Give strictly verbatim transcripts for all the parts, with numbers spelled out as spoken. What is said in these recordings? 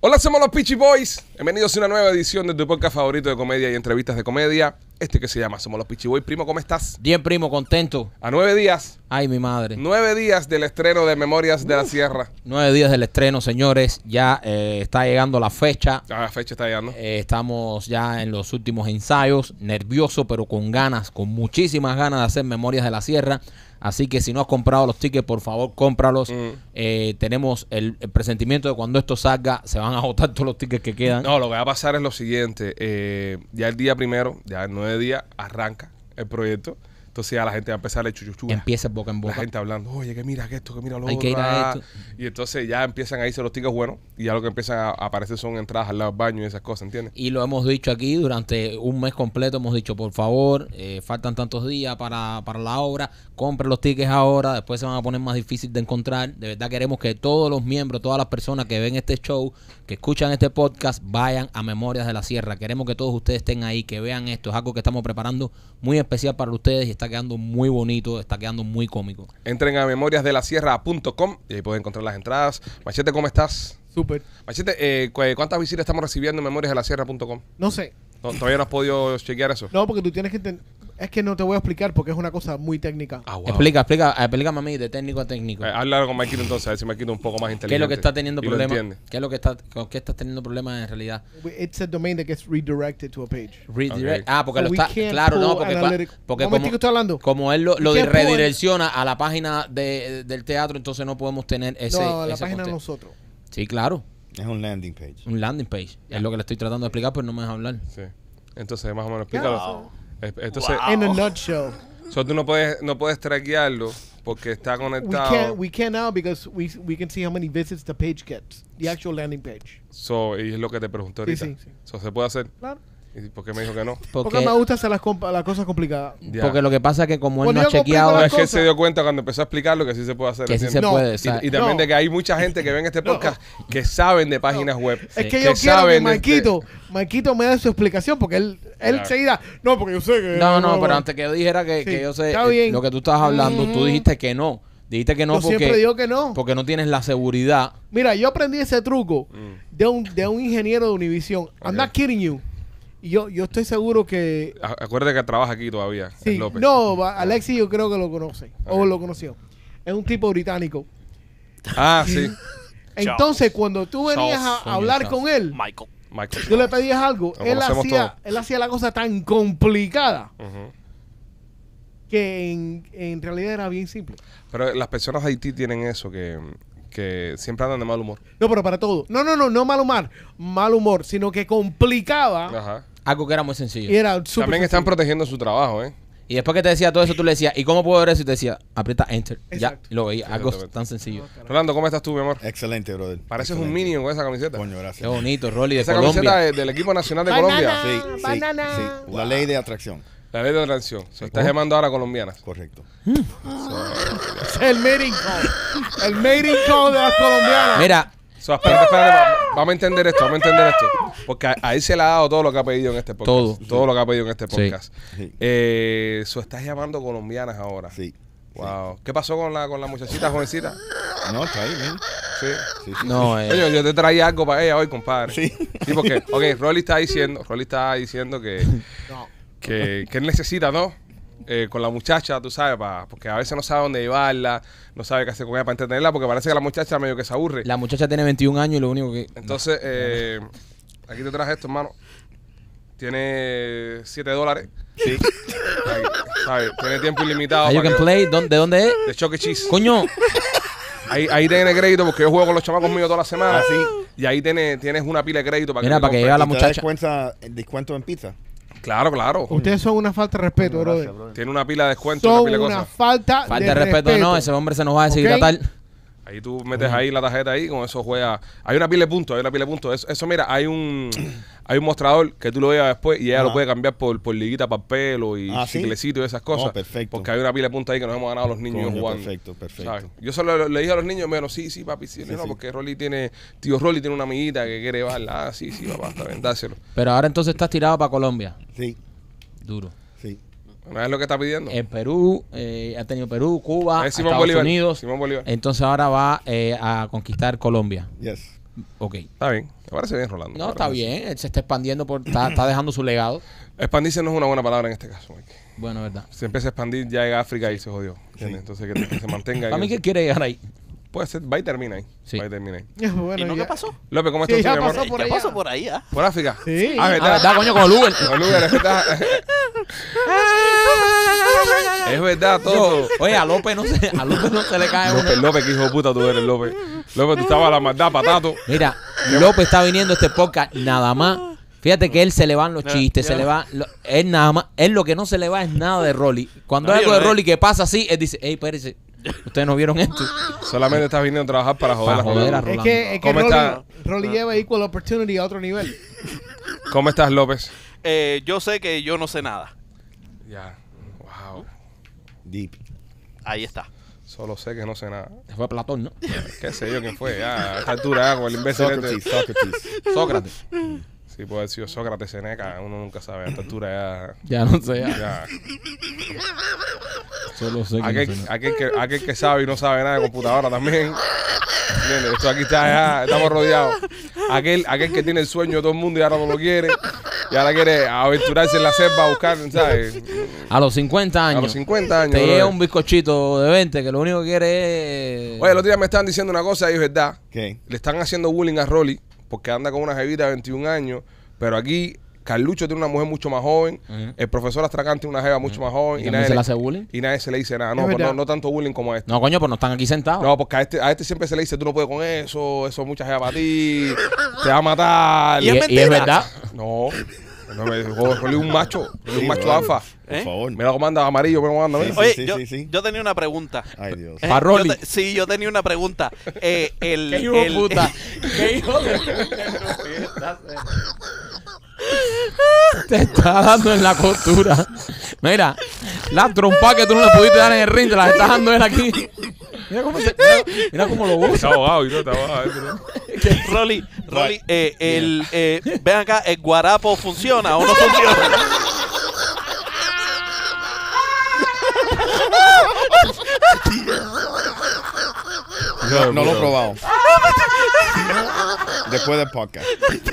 Hola, somos los Peachy Boys. Bienvenidos a una nueva edición de tu podcast favorito de comedia y entrevistas de comedia. Este que se llama Somos los Peachy Boys. Primo, ¿cómo estás? Bien, primo, contento. A nueve días. Ay, mi madre. Nueve días del estreno de Memorias de la Sierra. Nueve días del estreno, señores. Ya eh, está llegando la fecha. Ah, la fecha está llegando. Eh, estamos ya en los últimos ensayos. Nervioso, pero con ganas, con muchísimas ganas de hacer Memorias de la Sierra. Así que si no has comprado los tickets, por favor, cómpralos. Mm. Eh, tenemos el, el presentimiento de cuando esto salga, se van a agotar todos los tickets que quedan. No, lo que va a pasar es lo siguiente. Eh, ya el día primero, ya en nueve días, arranca el proyecto. Entonces ya la gente va a empezar a chuchuchu. Empieza boca en boca. La gente hablando, oye, que mira que esto, que mira lo Hay otro. que ir a esto. Y entonces ya empiezan a irse los tickets buenos. Y ya lo que empiezan a aparecer son entradas al lado del baño y esas cosas, ¿entiendes? Y lo hemos dicho aquí durante un mes completo. Hemos dicho, por favor, eh, faltan tantos días para, para la obra. Compre los tickets ahora. Después se van a poner más difícil de encontrar. De verdad queremos que todos los miembros, todas las personas que ven este show, que escuchan este podcast, vayan a Memorias de la Sierra. Queremos que todos ustedes estén ahí, que vean esto. Es algo que estamos preparando muy especial para ustedes y está quedando muy bonito, está quedando muy cómico. Entren a memorias de la sierra punto com y ahí pueden encontrar las entradas. Machete, ¿cómo estás? Súper. Machete, eh, ¿cuántas visitas estamos recibiendo en memorias de la sierra punto com? No sé. ¿No, ¿Todavía no has podido chequear eso? No, porque tú tienes que entender. Es que no te voy a explicar porque es una cosa muy técnica. Ah, wow. Explica, explica, explícame a mí de técnico a técnico. Eh, habla con Maikito entonces, a ver si Maikito es un poco más inteligente. ¿Qué es lo que está teniendo problemas? ¿Qué es lo que está, con qué estás teniendo problemas en realidad? It's a domain that gets redirected to a page. Redirect. Okay. Ah, porque So lo we está. can't Claro, no, pull porque, analytic- porque Un como, momentico, estoy hablando. como él lo, lo We can't pull redirecciona a la página de, del teatro, entonces no podemos tener ese. No, a la ese página de contenido. nosotros. Sí, claro. Es un landing page. Un landing page. Es lo que le estoy tratando de explicar, pero no me deja hablar. Sí. Entonces, más o menos, explícalo. Wow. Entonces, In a nutshell. so, tú no puedes, no puedes traquearlo porque está We conectado. can't, we can now because we, we can see how many visits the page gets. The actual landing page. So, y es lo que te pregunté ahorita. Sí, sí, sí. So, ¿se puede hacer? Claro. ¿Y por qué me dijo que no? Porque, Porque, me gusta hacer las, compa- las cosas complicadas. Ya. porque lo que pasa es que como él Cuando no ha yo complico chequeado, No, las es que él cosas- se dio cuenta cuando empezó a explicarlo que sí se puede hacer. que sí se ¿entiendes? No. puede. o Y, sea, y también No. de que hay mucha gente que ve en este podcast que saben de páginas web. Es Sí. que Que yo quiero que saben de Marquito, Marquito me dé su explicación porque él, él Claro. seguirá. No, porque yo sé que. No, no, pero antes que yo dijera que, Sí, que yo sé está eh, bien. lo que tú estabas hablando, tú Mm. dijiste que no. Dijiste que no yo siempre porque, digo que no. porque no tienes la seguridad. Mira, yo aprendí ese truco Mm. de un, de un ingeniero de Univision. I'm Ok. not kidding you. Y yo, yo estoy seguro que. A- Acuérdate que trabaja aquí todavía, Sí, el López. no, va- Alexi yo creo que lo conoce. O Ok. lo conoció. Es un tipo británico. Ah, sí. Entonces, cuando tú venías a Coño, hablar Charles. con él, Michael. Michael. tú le pedías algo, Lo él conocemos hacía, todos. él hacía la cosa tan complicada Ujú. que en, en realidad era bien simple. Pero las personas de Haití tienen eso, que, que siempre andan de mal humor. No, pero para todo. No, no, no, no mal humor, mal humor, sino que complicaba Ajá. Algo que era muy sencillo. y era súper También están sencillo. protegiendo su trabajo, ¿eh? Y después que te decía todo eso, tú le decías, ¿y cómo puedo ver eso? Y te decía, aprieta enter. Ya, Exacto. y lo veía. Algo Exactamente. tan sencillo. Rolando, ¿cómo estás tú, mi amor? Excelente, brother. Pareces un Excelente. minion con esa camiseta. Coño, Qué gracias. bonito, Rolly de Esa camiseta Colombia. de- del equipo nacional de Banana. Colombia. Sí, sí, Banana. sí. La ley de atracción. La ley de transición. Se está llamando ahora colombianas. Correcto. Es el mating call. El mating call de las colombianas. Mira, So, espérate, espérate, va- vamos a entender esto, vamos a entender esto. Porque a, a él se le ha dado todo lo que ha pedido en este podcast. Todo. Todo lo que ha pedido en este Sí. podcast. Sí. Eh, so, estás llamando colombianas ahora. Sí. Wow. ¿Qué pasó con la, con la muchachita jovencita? No, está ahí, man. Sí. Sí, sí, no, eh, Coño, yo te traía algo para ella hoy, compadre. Sí. Sí, porque, ok, Rolly está diciendo, Rolly está diciendo que, No. que, que él necesita, ¿no? Eh, con la muchacha, tú sabes, pa, porque a veces no sabe dónde llevarla, no sabe qué hacer con ella para entretenerla, porque parece que la muchacha medio que se aburre. la muchacha tiene veintiún años y lo único que... Entonces, eh, aquí te traje esto, hermano. Tiene siete dólares. Sí. Ahí, ¿sabes? Tiene tiempo ilimitado. Ah, you para can que- play. ¿Dónde- ¿De dónde es? de Chuck E. Cheese. Coño, Ahí, ahí tiene crédito porque yo juego con los chamacos míos toda la semana. Ah, sí. Y ahí tiene, tienes una pila de crédito para Mira, que, para que te llegue a la ¿Y te da muchacha. descuenta- descuento en pizza? compres. Claro, claro. Ustedes son una falta de respeto, Coño, brother. gracias, brother. Tiene una pila de descuento, Son una pila de una cosas. falta, falta de de respeto, no, ese hombre se nos va a deshidratar. Ahí tú metes ahí la tarjeta ahí, con eso juega. Hay una pila de puntos, hay una pila de puntos. Eso, eso mira, hay un hay un mostrador que tú lo llevas después y ella Ajá. lo puede cambiar por, por liguita para el pelo y Ah, ¿sí? chiclecito y esas cosas. Oh, perfecto. Porque hay una pila de puntos ahí que nos hemos ganado los niños Coño, jugando. perfecto, perfecto. ¿sabes? Yo solo le dije a los niños, menos sí, sí, papi, sí, Sí, no, sí. porque Rolly tiene, tío Rolly tiene una amiguita que quiere llevarla. Ah, sí, sí, papá, está bien, dáselo. Pero ahora entonces estás tirado para Colombia. Sí, Duro. sí. ¿No es lo que está pidiendo? En Perú, eh, ha tenido Perú, Cuba, Es Simón Estados Bolívar. Unidos. Simón Bolívar. Entonces ahora va eh, a conquistar Colombia. Yes. Ok. Está bien. Me parece bien, Rolando. No, Me está parece bien. Él se está expandiendo, por, está, está dejando su legado. Expandirse no es una buena palabra en este caso, Mike. Bueno, verdad. Se empieza a expandir, ya llega a África y se jodió. ¿Entiendes? Entonces que, que se mantenga A mí ahí. que quiere llegar ahí. Puede ser, va y termina ahí. Sí. Va y termina ahí. Bueno, ¿Y no ya- qué pasó? López, ¿cómo Sí, estás, ya mi amor? pasó por ¿Qué allá. pasó por ahí? ah? ¿Por África? Sí. Ah, Ah, ¿verdad? ¿verdad, coño? Con el Uber. Con Uber, es verdad. Es verdad todo. Oye, a López no se, a López no se le cae López, uno. López, que hijo de puta tú eres, López. López, tú estabas a la maldad, patato. Mira, López está viniendo a este podcast nada más. Fíjate que él se le van los Ya, chistes, ya. se le va. Lo, él nada más. Él lo que no se le va es nada de Rolly. Cuando No, hay yo algo de no, Rolly que pasa así, él dice, hey, espérese. Ustedes no vieron esto. Solamente estás viniendo a trabajar para joder Para a joder a Rolando. Es Rolando. que, es que ¿Cómo Rolly, está? Rolly lleva equal opportunity a otro nivel. ¿Cómo estás, López? Eh, yo sé que yo no sé nada. Ya. Wow. Deep. Ahí está. Solo sé que no sé nada. Fue Platón, ¿no? ¿Qué sé yo quién fue? Ya, a esta altura, ya, con el imbécil Socrates, este. Socrates. Sócrates. Sí, puede haber sido Sócrates, Seneca. Uno nunca sabe. A esta altura Ya no sé. ya. Ya. ya. Solo sé que Aquel, no sé nada. aquel, que, aquel que sabe y no sabe nada de computadora también. ¿Entiendes? Esto aquí está ya, estamos rodeados. Aquel, aquel que tiene el sueño de todo el mundo y ahora no lo quiere. Y ahora quiere aventurarse en la selva a buscar, ¿sabes? A los cincuenta años. A los cincuenta años. Te brother. llega un bizcochito de veinte que lo único que quiere es. Oye, el otro día me estaban diciendo una cosa y es verdad. ¿Qué? Le están haciendo bullying a Rolly porque anda con una jevita de veintiún años. Pero aquí Carlucho tiene una mujer mucho más joven. Ujú. El profesor Astracán tiene una jeva mucho más joven. ¿Y Y, también nadie se le le, hace bullying? y nadie se le dice nada. Es No, pues verdad. no, no tanto bullying como a este. No, coño, pues no están aquí sentados. No, porque a este, a este siempre se le dice, tú no puedes con eso, eso es mucha jeva para ti, te va a matar. y, es es, y es mentira. verdad. No, no me dijo, Rolly es un macho, Rolly es un macho alfa. Por ¿Eh? favor. Mira cómo anda amarillo, mira cómo anda. Sí, mira. Oye, sí, yo, sí, sí. yo tenía una pregunta. Ay, Dios. Eh, Pa' yo Rolly. te- sí, yo tenía una pregunta. Eh, el, ¿Qué hijo de el- puta? ¿Qué hijo de puta? Te está dando en la costura. Mira, la trompa que tú no le pudiste dar en el ring, te la está dando él aquí. Mira cómo, se, mira, mira cómo lo Está goza. abogado y todo, está abogado. ¿eh? Rolly, Rolly, eh, el, eh, ven acá, ¿el guarapo funciona o no funciona? No, no lo he probado. Después del podcast.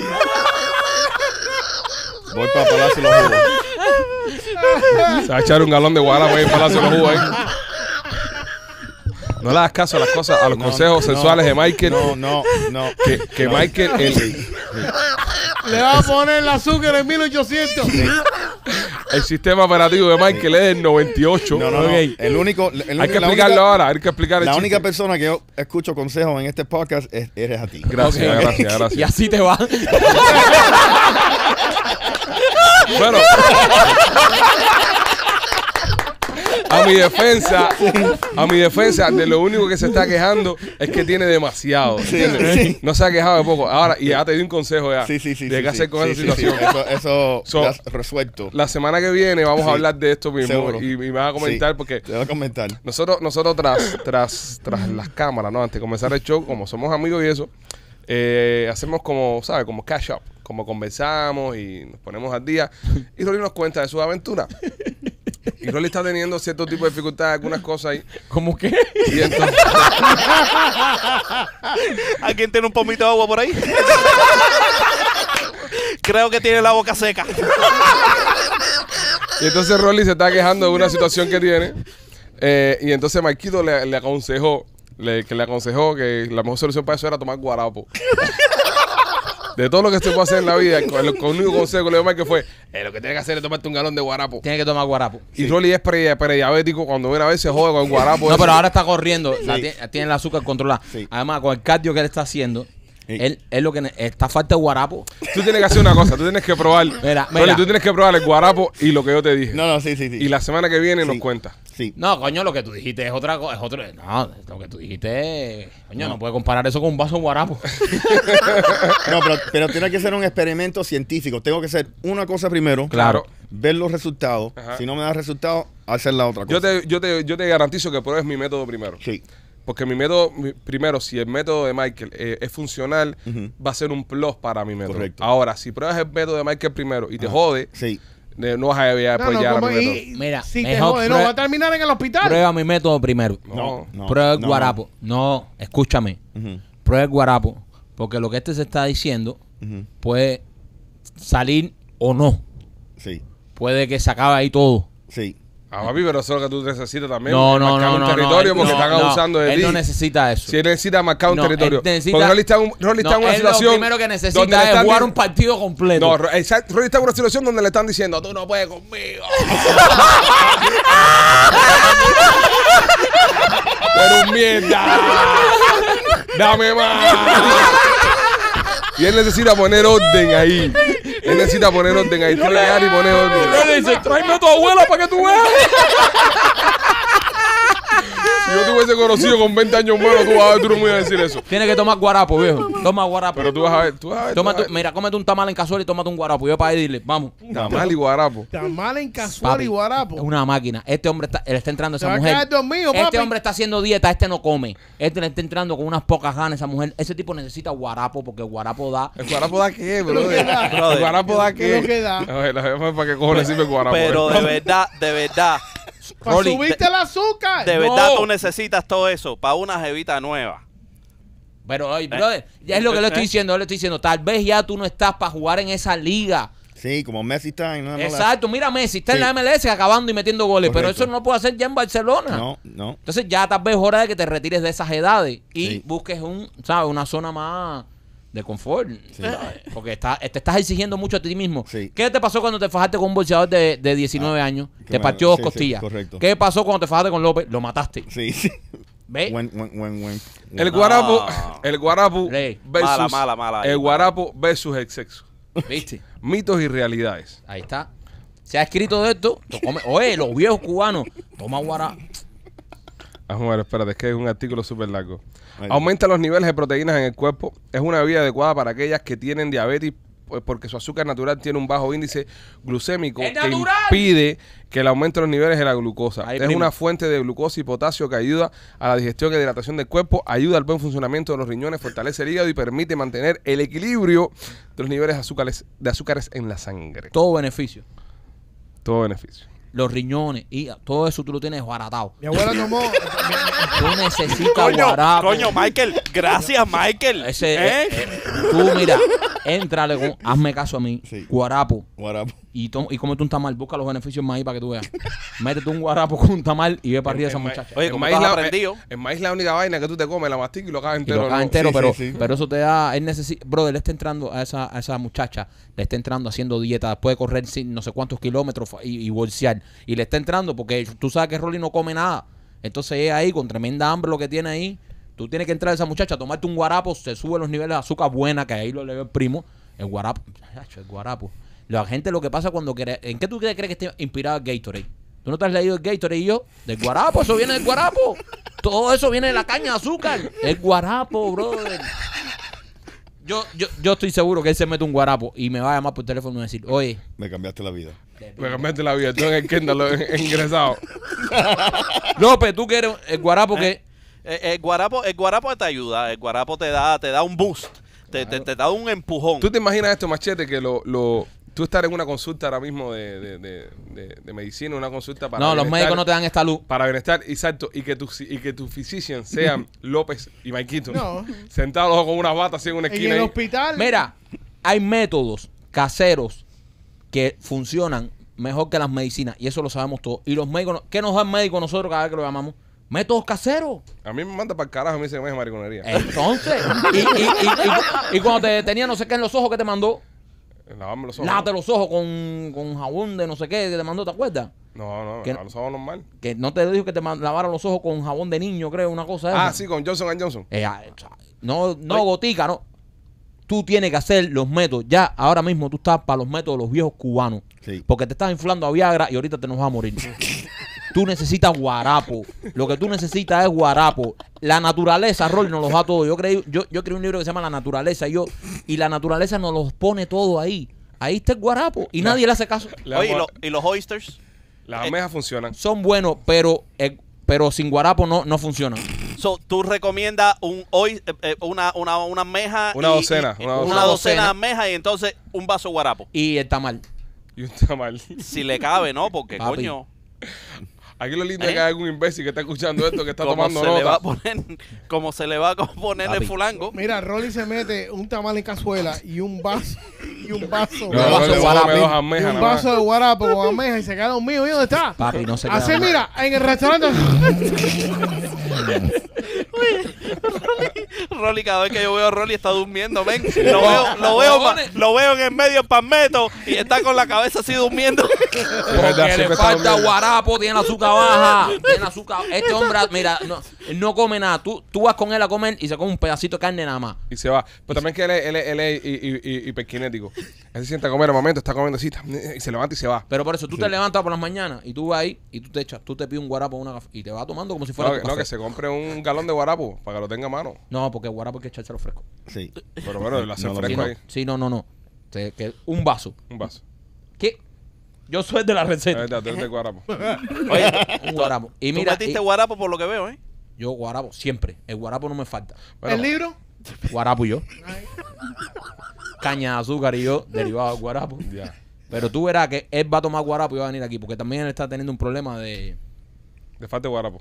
Voy para Palacio de los Jugos. Se va a echar un galón de guarapo ahí en Palacio de los Jugos ahí. No le das caso a las cosas, a los No, consejos no, sensuales de Michael. No, no, no. Que, que No. Michael, el, Le va a poner el azúcar en mil ochocientos. el sistema operativo de Michael es el noventa y ocho. No, no, no. Ok. El único, el Hay único- que la explicarlo única- ahora, hay que explicar el La chiste. única persona que yo escucho consejos en este podcast es, eres a ti. Gracias, Ok. gracias, gracias. Y así te va. Bueno, a mi defensa, a mi defensa, de lo único que se está quejando es que tiene demasiado. ¿entiendes? sí. No se ha quejado de poco. Ahora, y ya te di un consejo ya. Sí, sí, sí. De sí, qué hacer sí, con sí, esa sí, sí. situación. Eso, eso So- ya has resuelto. La semana que viene vamos Sí. a hablar de esto mismo Seguro. y, y me vas a comentar Sí. porque Te voy a comentar. nosotros, nosotros tras, tras, tras las cámaras, ¿no? Antes de comenzar el show, como somos amigos y eso, eh, hacemos como, ¿sabes? Como cash up, como conversamos y nos ponemos al día. Y Rolly nos cuenta de sus aventuras. Y Rolly está teniendo cierto tipo de dificultades, algunas cosas ahí. ¿Cómo qué? Y entonces, ¿Alguien tiene un pomito de agua por ahí? Creo que tiene la boca seca. y entonces Rolly se está quejando de una situación que tiene. Eh, y entonces Marquito le, le aconsejó, le, que le aconsejó que la mejor solución para eso era tomar guarapo. De todo lo que se puede hacer en la vida, con el, con el único consejo que le dio Mike fue, eh, lo que tienes que hacer es tomarte un galón de guarapo. Tiene que tomar guarapo. Y Rolly es pre- prediabético, cuando viene a ver se jode con el guarapo. No, ese. pero ahora está corriendo. La Sí. tiene, tiene el azúcar controlada. Sí. Además, con el cardio que él está haciendo, Sí. él, él lo que ne- está falta de guarapo. Tú tienes que hacer una cosa, tú tienes que probar. Mira, Rolly, mira. tú tienes que probar el guarapo y lo que yo te dije. No, no, sí, sí, sí. Y la semana que viene nos Sí. cuenta. Sí. No, coño, lo que tú dijiste es otra cosa. Es otro. No, lo que tú dijiste. Coño, no, No. puedes comparar eso con un vaso de guarapo. No, pero, pero tiene que ser un experimento científico. Tengo que hacer una cosa primero. Claro. Ver los resultados. Ajá. Si no me da resultados, hacer la otra cosa. Yo te, yo, te, yo te garantizo que pruebes mi método primero. Sí. Porque mi método, mi- primero, si el método de Michael eh, es funcional, Ujú. va a ser un plus para mi método. Correcto. Ahora, si pruebas el método de Michael primero y te Ajá. jode, Sí. eh, no vas a ir a No, apoyar no, a como mi método. y, Mira, si te mejor jode, no, prue- va a terminar en el hospital. Prueba mi método primero. No. No. Prueba el no, guarapo. No, escúchame. no. Ujú. Prueba el guarapo. Porque lo que este se está diciendo Ujú. puede salir o no. Sí, Puede que se acabe ahí todo. sí. Ah, papi, pero eso es lo que tú necesitas también. No, no, marcar no, un no. territorio no, porque no, están no. abusando de Él ti. no necesita eso. Si él necesita marcar un No, territorio. él necesita- Porque Rolly está, en un- Rolly está No, en una él situación. lo primero que donde necesita le es están jugar di- un partido completo. No, Ro- exacto, Rolly está en una situación donde le están diciendo, tú no puedes conmigo. Pero un mierda. Dame más. Y él necesita poner orden ahí. Él necesita poner orden ahí. Tiene que llegar y poner orden. Rolly dice, tráeme a tu abuela para que tú veas. Si yo te hubiese conocido con veinte años menos, tú, vas a ver, tú no me ibas a decir eso. Tienes que tomar guarapo, viejo. Toma guarapo. Pero tú vas a ver, tú vas a ver. Toma tú vas tu- a ver. mira, cómete un tamal en cazuela y tómate un guarapo. Yo para ahí dile, vamos. Tamal y guarapo. Tamal en cazuela Papi, y guarapo. es una máquina. Este hombre está, él está entrando a Se esa va a mujer. quedar dormido, Este papi. hombre está haciendo dieta, este no come. Este le está entrando con unas pocas ganas esa mujer. Ese tipo necesita guarapo porque el guarapo da. ¿El guarapo da qué, bro? que da. ¿El guarapo da ¿Qué es qué? lo que da? A ver, a ver, ¿para qué cojones sirve el guarapo? Pero eh? de verdad, de verdad, Para Rolly, subirte el azúcar. de No. verdad tú necesitas todo eso para una jevita nueva. Pero, oye, brother, ya es lo que le estoy diciendo. Yo le estoy diciendo, tal vez ya tú no estás para jugar en esa liga. Sí, como Messi está en una Exacto, mira Messi, está en Sí. la M L S acabando y metiendo goles, pero Correcto. eso no lo puede hacer ya en Barcelona. No, no. Entonces ya tal vez es hora de que te retires de esas edades y Sí. busques un, ¿sabes? Una zona más de confort. ¿sabes? Porque está, te estás exigiendo mucho a ti mismo. Sí. ¿Qué te pasó cuando te fajaste con un boxeador de, de diecinueve Ah, años? que Te me- partió dos sí, sí, costillas. correcto. ¿Qué pasó cuando te fajaste con López? Lo mataste. Sí, sí. ¿Ves? Buen, buen, buen, buen. El guarapo, No. el guarapo Ley. versus Mala, mala, mala ahí, el mala. guarapo versus el sexo. ¿Viste? Mitos y realidades. Ahí está. Se ha escrito de esto. Tú come- Oye, los viejos cubanos. Toma guará. Ah, bueno, espérate, es que es un artículo súper largo. Ay, Aumenta los niveles de proteínas en el cuerpo. Es una bebida adecuada para aquellas que tienen diabetes pues, porque su azúcar natural tiene un bajo índice glucémico ¡Es que natural! impide que el aumento de los niveles de la glucosa. Ahí, es primo. una fuente de glucosa y potasio que ayuda a la digestión y hidratación del cuerpo, ayuda al buen funcionamiento de los riñones, fortalece el hígado y permite mantener el equilibrio de los niveles de azúcares, de azúcares en la sangre. Todo beneficio. Todo beneficio. Los riñones, y todo eso tú lo tienes baratado. Mi abuela tomó. Tú necesitas Coño, guarapo. coño, Michael, gracias, Michael. Ese, ¿Eh? eh, eh, tú mira, éntrale con, hazme caso a mí, Sí. guarapo, Guarapo. y, tom- y cómete un tamal, busca los beneficios más ahí para que tú veas. Métete un guarapo con un tamal y ve para arriba esa En ma- muchacha. Oye, en ¿cómo maíz tú has la- aprendido? En, en maíz la única vaina que tú te comes, la masticas y lo cagas Y entero. lo caga ¿no? entero, Sí, pero, sí, sí. pero eso te da, él necesita, brother, él está entrando a esa, a esa muchacha, le está entrando haciendo dieta, después de correr sin no sé cuántos kilómetros y, y bolsear, y le está entrando porque tú sabes que Rolly no come nada, entonces es ahí con tremenda hambre lo que tiene ahí, tú tienes que entrar a esa muchacha, tomarte un guarapo, se suben los niveles de azúcar buena, que ahí lo le ve el primo, el guarapo, chacho, el guarapo. La gente lo que pasa cuando quiere, ¿en qué tú crees que esté inspirado el Gatorade? ¿Tú no te has leído el Gatorade y yo? Del guarapo, eso viene del guarapo. Todo eso viene de la caña de azúcar. El guarapo, brother. Yo, yo, yo estoy seguro que él se mete un guarapo y me va a llamar por teléfono y me va a decir, oye, Me cambiaste la vida. Me cambiaste la vida. Tú en el Kendall en- en- ingresado. López, tú quieres el guarapo que... Eh, El guarapo, el guarapo te ayuda, el guarapo te da, te da un boost, te, te, te da un empujón. ¿Tú te imaginas esto, Machete, que lo, lo, tú estar en una consulta ahora mismo de, de, de, de- de medicina, una consulta para No, los bienestar- médicos no te dan esta luz. Para bienestar, exacto, y que tu, y que tu physician sean López y Maikito. No. Sentados los dos con una bata así en una En esquina el ahí. hospital. Mira, hay métodos caseros que funcionan mejor que las medicinas y eso lo sabemos todos. Y los médicos, no- ¿qué nos da el médico nosotros cada vez que lo llamamos? Métodos caseros. A mí me manda para el carajo, me dice que me es mariconería. Entonces, y, y, y, y- y cuando te tenía no sé qué en los ojos, ¿qué te mandó? Lavarme los ojos. Lávate los ojos con, con jabón de no sé qué que te mandó, ¿te acuerdas? No, no, ¿Qué? no, los ojos normal. Que no te dijo que te ma- lavaran los ojos con jabón de niño, creo, una cosa de Ah, esa. sí, con Johnson and Johnson. Eh, ah, no, no gotica, no. Tú tienes que hacer los métodos. Ya, ahora mismo tú estás para los métodos de los viejos cubanos. Sí. Porque te estás inflando a Viagra y ahorita te nos vas a morir. Tú necesitas guarapo. Lo que tú necesitas es guarapo. La naturaleza, Rolly, nos los da todo. Yo creí, yo, yo creí un libro que se llama La Naturaleza. Y, yo, y la naturaleza nos los pone todo ahí. Ahí está el guarapo. Y nadie le hace caso. Le Oye, ¿y, damos- lo- y los oysters? Las almejas funcionan. Son buenos, pero, eh, pero sin guarapo no, no funcionan. So, ¿tú recomiendas un oy- eh, eh, una, una, una almeja? Una y- docena, y- una una, docena. docena de almejas y entonces un vaso de guarapo. Y el tamal. Y un tamal. Si le cabe, ¿no? Porque, Papi. coño. Aquí lo lindo ¿Eh? es que hay algún imbécil que está escuchando esto, que está como tomando se le va a nota. poner, como se le va a poner el Papi. fulango. Mira, Rolly se mete un tamal en cazuela y un vaso y un vaso. No, vaso no, de le guarapo. come dos y almejas un nada vaso más. de guarapo con almeja y se queda dormido. ¿Y dónde está? Papi, no se queda Así, mal. mira, en el restaurante. Rolly, cada vez que yo veo a Rolly está durmiendo, ven. Lo veo, lo veo, ma- lo veo en el medio del palmeto y está con la cabeza así durmiendo. Es verdad, Porque le siempre está falta durmiendo. guarapo, tiene azúcar baja, tiene azúcar. Este hombre, mira, no, no come nada. Tú, tú vas con él a comer y se come un pedacito de carne nada más. Y se va. Pero también que él es, él es, él es hi- hi- hi- hiperkinético. Él se sienta a comer al momento, está comiendo así, ta- y se levanta y se va. Pero por eso tú te levantas por las mañanas y tú vas ahí y tú te echas, tú te pides un guarapo una café y te vas tomando como si fuera No, tu que- no, café. que se compre un galón de guarapo para que lo tenga a mano. No, porque el guarapo hay que echárselo fresco. Sí. Pero bueno, lo hace No, lo Sí, fresco no, ahí. sí, no, no, no. Te- que un vaso. Un vaso. ¿Qué? Yo soy de la Es receta. verdad, tú eres de guarapo. Oye, Un guarapo. Y tú mira, metiste y- guarapo por lo que veo, ¿eh? yo guarapo siempre. El guarapo no me falta. Bueno, ¿El libro? Guarapo y yo. Caña de azúcar y yo, derivado del guarapo. ya. Pero tú verás que él va a tomar guarapo y va a venir aquí, porque también él está teniendo un problema de... Le falta guarapo.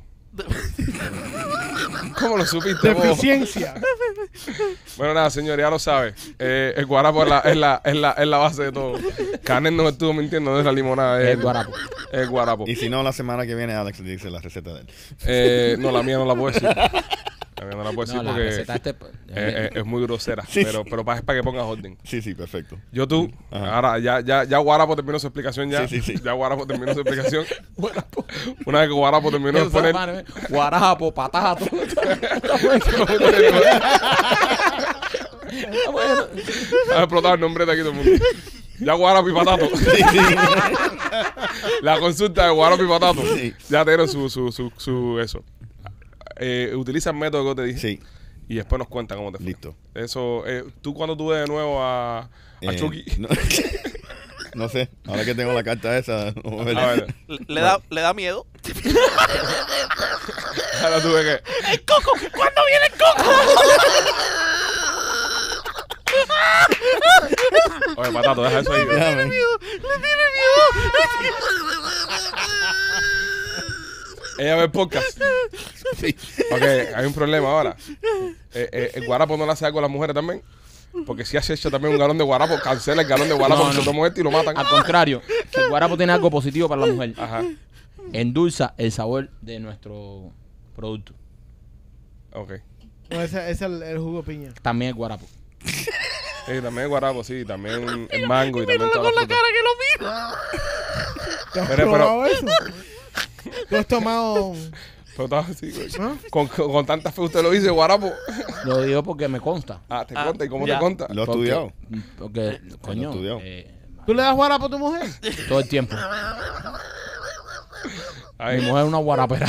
¿Cómo lo supiste vos? Deficiencia. Bueno, nada, señores, ya lo sabe. Eh, el guarapo es la, es, la, es, la, es la base de todo. Canel no estuvo mintiendo, no es la limonada. Es El guarapo. Es el guarapo. Y si no, la semana que viene Alex dice la receta de él. Eh, no, la mía no la puedo decir. La mía no la puedo decir No, la porque receta este... eh, eh, es muy grosera. Sí. Pero, pero pa- es para que pongas orden. Sí, sí, perfecto. Yo tú, Ajá. ahora ya, ya, ya Guarapo terminó su explicación ya. Sí, sí, sí. Ya Guarapo terminó su explicación. Una vez que Guarapo terminó de Eso, poner. madre, guarapo, patato. Ha explotado el nombre de aquí todo el mundo. Ya Guarapo y Patato. La consulta de Guarapo y Patato. Sí. Ya te dieron su, su, su, su eso. Eh, utiliza el método que yo te dije. Sí, Y después nos cuenta cómo te fue. listo. Eso, eh, tú cuando tú ves de nuevo a, a Eh, Chucky. No, no sé, ahora que tengo la carta esa. vamos a ver. A ver, Le, le da, le da miedo. ahora tú ves que. ¡El coco! ¿Cuándo viene el coco? Oye, Patato, deja eso ahí. Déjame. ¡Le tiene miedo! Ella ve el podcast. Sí. Ok, hay un problema ahora. Eh, eh, el guarapo no le hace algo a las mujeres también. Porque si has hecho también un galón de guarapo, cancela el galón de guarapo No, que no. se tomó este y lo matan. Al contrario, el guarapo tiene algo positivo para la mujer. Ajá. Endulza el sabor de nuestro producto. Ok. No, ese ese es el, el jugo de piña. También el guarapo. Sí, también el guarapo, sí, también el mango y también toda la fruta. que lo miro. ¿Tú has Pero- probado eso? ¿Tú has tomado...? Pero estaba así, güey. ¿Ah? Con, con, con tanta fe usted lo dice, guarapo. Lo digo porque me consta. Ah, ¿te Ah, conta? ¿Y cómo ya. te conta? Lo he Porque- estudiado. Porque, coño, estudiado. eh, ¿Tú le das guarapo a tu mujer? todo el tiempo. Ay, Mi mujer es una guarapera.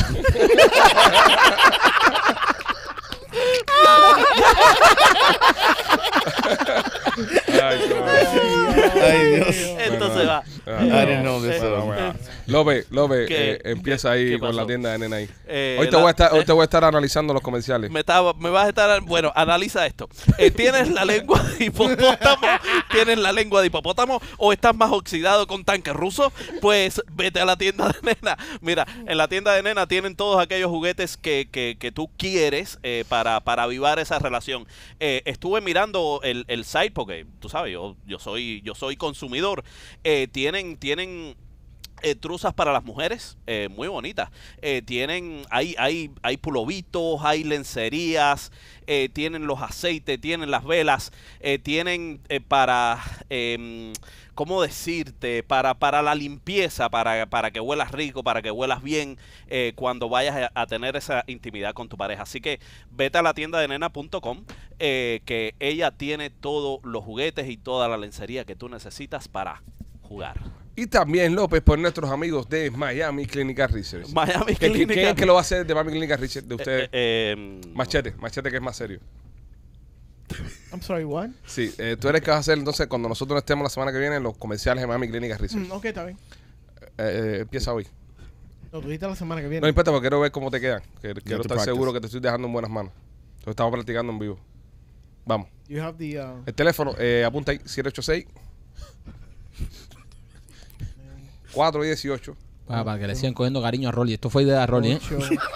ay, qué mal. Ay, Dios. Entonces va. Ah, I no. didn't know this. Bueno, um, bueno. López, López, ¿Qué? eh, empieza ahí ¿Qué con pasó? la tienda de nena ahí. Eh, hoy, te la- voy a estar, hoy eh, te voy a estar analizando los comerciales. Me, estaba- me vas a estar... Bueno, analiza esto. Eh, ¿Tienes la lengua de hipopótamo? ¿Tienes la lengua de hipopótamo? ¿O estás más oxidado con tanque ruso? Pues vete a la tienda de nena. Mira, en la tienda de nena tienen todos aquellos juguetes que, que, que tú quieres eh, para, para avivar esa relación. Eh, estuve mirando el, el site porque, tú sabes, yo, yo, soy, yo soy consumidor. Eh, tienen... tienen Eh, truzas para las mujeres, eh, muy bonitas. Eh, tienen, hay, hay, hay pulovitos, hay lencerías, eh, tienen los aceites, tienen las velas, eh, tienen eh, para, eh, ¿cómo decirte? Para, para la limpieza, para, para que huelas rico, para que huelas bien eh, cuando vayas a, a tener esa intimidad con tu pareja. Así que vete a la tienda de nena punto com, eh, que ella tiene todos los juguetes y toda la lencería que tú necesitas para jugar. Y también, López, por nuestros amigos de Miami Clinical Research. Miami ¿Qué- Clinical. ¿Quién es que lo va a hacer de Miami Clinical Research de ustedes? Eh, eh, Machete, Machete que es más serio. I'm sorry, what? Sí, eh, tú eres que vas a hacer entonces cuando nosotros estemos la semana que viene los comerciales de Miami Clinical Research. Mm, ok, está bien. Eh, eh, empieza hoy. Lo tuviste la semana que viene. No importa porque quiero ver cómo te quedan. Que- Quiero to estar practice. seguro que te estoy dejando en buenas manos. Entonces estamos practicando en vivo. Vamos. You have the... Uh, El teléfono, eh, apunta ahí, siete ocho seis cuatro uno ocho Para, para que le sigan cogiendo cariño a Rolly. Esto fue idea de Rolly, ¿eh? Ocho.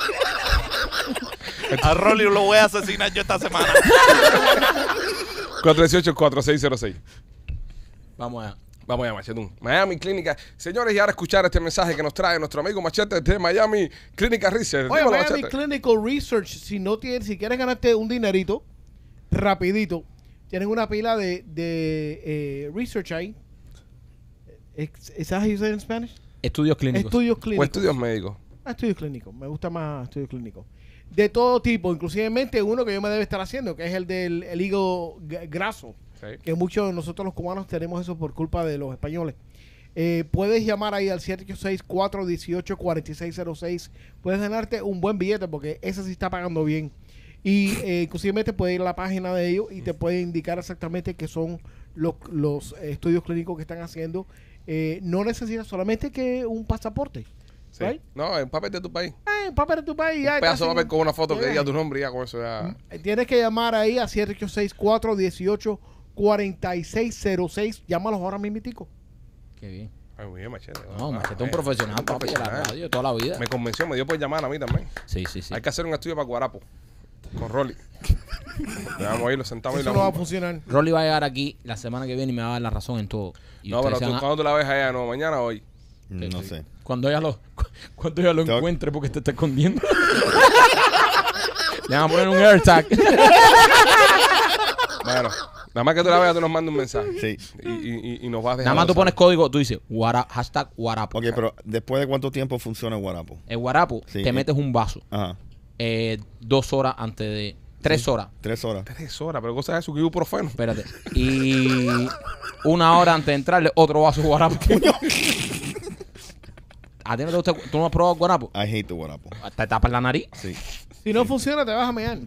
A Rolly lo voy a asesinar yo esta semana. cuatro uno ocho, cuatro seis cero seis. Vamos allá. Vamos allá, Machetún. Miami Clínica. Señores, y ahora escuchar este mensaje que nos trae nuestro amigo Machete de Miami Clínica Research. Oye, Dímelo, Miami Machete. Clinical Research, si no tienes, si quieres ganarte un dinerito, rapidito, tienen una pila de, de eh, research ahí. ¿Es is that how you say it in Spanish? Estudios clínicos. Estudios O clínicos. estudios médicos. Ah, estudios clínicos. Me gusta más estudios clínicos. De todo tipo, inclusivemente uno que yo me debe estar haciendo, que es el del el hígado g- graso. Sí. Que muchos de nosotros los cubanos tenemos eso por culpa de los españoles. Eh, puedes llamar ahí al siete ocho seis, cuatro uno ocho, cuatro seis cero seis. Puedes ganarte un buen billete porque ese sí está pagando bien. Y eh, inclusivemente puedes ir a la página de ellos y te puede indicar exactamente qué son los, los eh, estudios clínicos que están haciendo. Eh, no necesitas solamente que un pasaporte. Sí. Right? No, el papel de tu país. Eh, papel de tu país. Ya, Un pedazo de casi- papel con una foto que ya. diga tu nombre y ya con eso ya. Eh, Tienes que llamar ahí a siete ocho seis, cuatro uno ocho, cuatro seis cero seis. Llámalos ahora mismitico. Qué bien. Ay, muy bien, Machete. No, Ah, Machete es un eh, profesional, un papi, de la profesional. radio toda la vida. Me convenció, me dio por llamar a mí también. Sí, sí, sí. Hay que hacer un estudio para Guarapo. Con Rolly. Le vamos a ir, lo sentamos y Eso la no va a vamos. funcionar. Rolly va a llegar aquí la semana que viene y me va a dar la razón en todo. Y No, pero ustedes tú, se van a- ¿cuándo tú la ves allá? No, mañana o hoy. No sé. Cuando ella lo, cuando ella lo Tengo- encuentre porque te está escondiendo. Le van a poner un AirTag. Bueno, nada más que tú la veas, tú nos mandas un mensaje. Sí. Y, y, y, y nos vas dejando. Nada más tú saber. pones código, tú dices Guara- hashtag Guarapo. Ok, pero ¿después de cuánto tiempo funciona el Guarapo? El Guarapo, Sí. te metes un vaso Ajá. eh, dos horas antes de... Tres horas. Tres horas. Tres horas, pero cosa es eso que ibuprofeno. Espérate. Y una hora antes de entrarle, otro vaso de Guarapo. ¿A ti no te gusta? ¿Tú no has probado Guarapo? I hate the Guarapo. ¿Te tapas la nariz? Sí. Si no funciona, te vas a mear.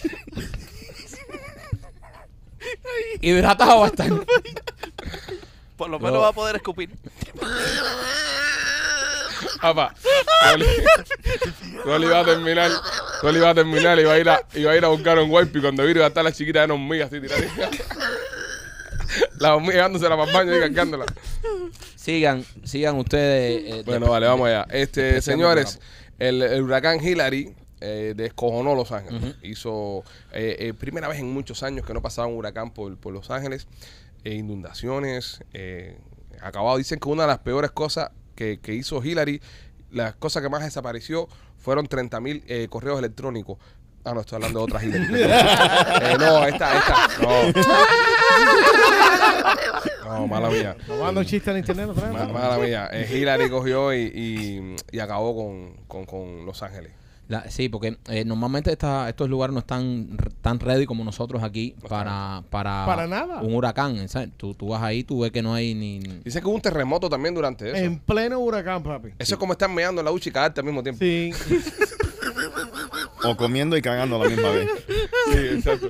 Hidratado va a estar. Por lo Yo- menos va a poder escupir. Papá, Rolly, Rolly va a terminar, Rolly va a terminar y va a ir a, y va a ir a buscar un wipe y cuando vire va a estar la chiquita de una hormiga así tirada. La hormiga llevándosela para el baño y cargándola. Sigan, sigan ustedes. eh, Bueno, de- vale, vamos allá. Este, Despreciando señores, el, el huracán Hillary eh, descojonó Los Ángeles. Ujú. Hizo eh, eh, primera vez en muchos años que no pasaba un huracán por, por Los Ángeles. Eh, inundaciones, eh, acabado. Dicen que una de las peores cosas que, que hizo Hillary, las cosas que más desapareció fueron treinta mil eh, correos electrónicos. Ah, no, estoy hablando de otra Hillary. perdón. Eh, no, esta, esta. No. No, mala mía. Robando un chiste en internet otra vez. Ma- Mala mía. Eh, Hillary cogió y, y, y acabó con, con, con Los Ángeles. La- sí, porque eh, normalmente esta- estos lugares no están r- tan ready como nosotros aquí para, para, Para nada. un huracán. ¿sabes? Tú, tú vas ahí, tú ves que no hay ni... ni- Dice que hubo un terremoto también durante eso. En pleno huracán, papi. Eso es como estar meando en la ducha y cagarte al mismo tiempo. Sí. O comiendo y cagando a la misma vez. Sí, exacto.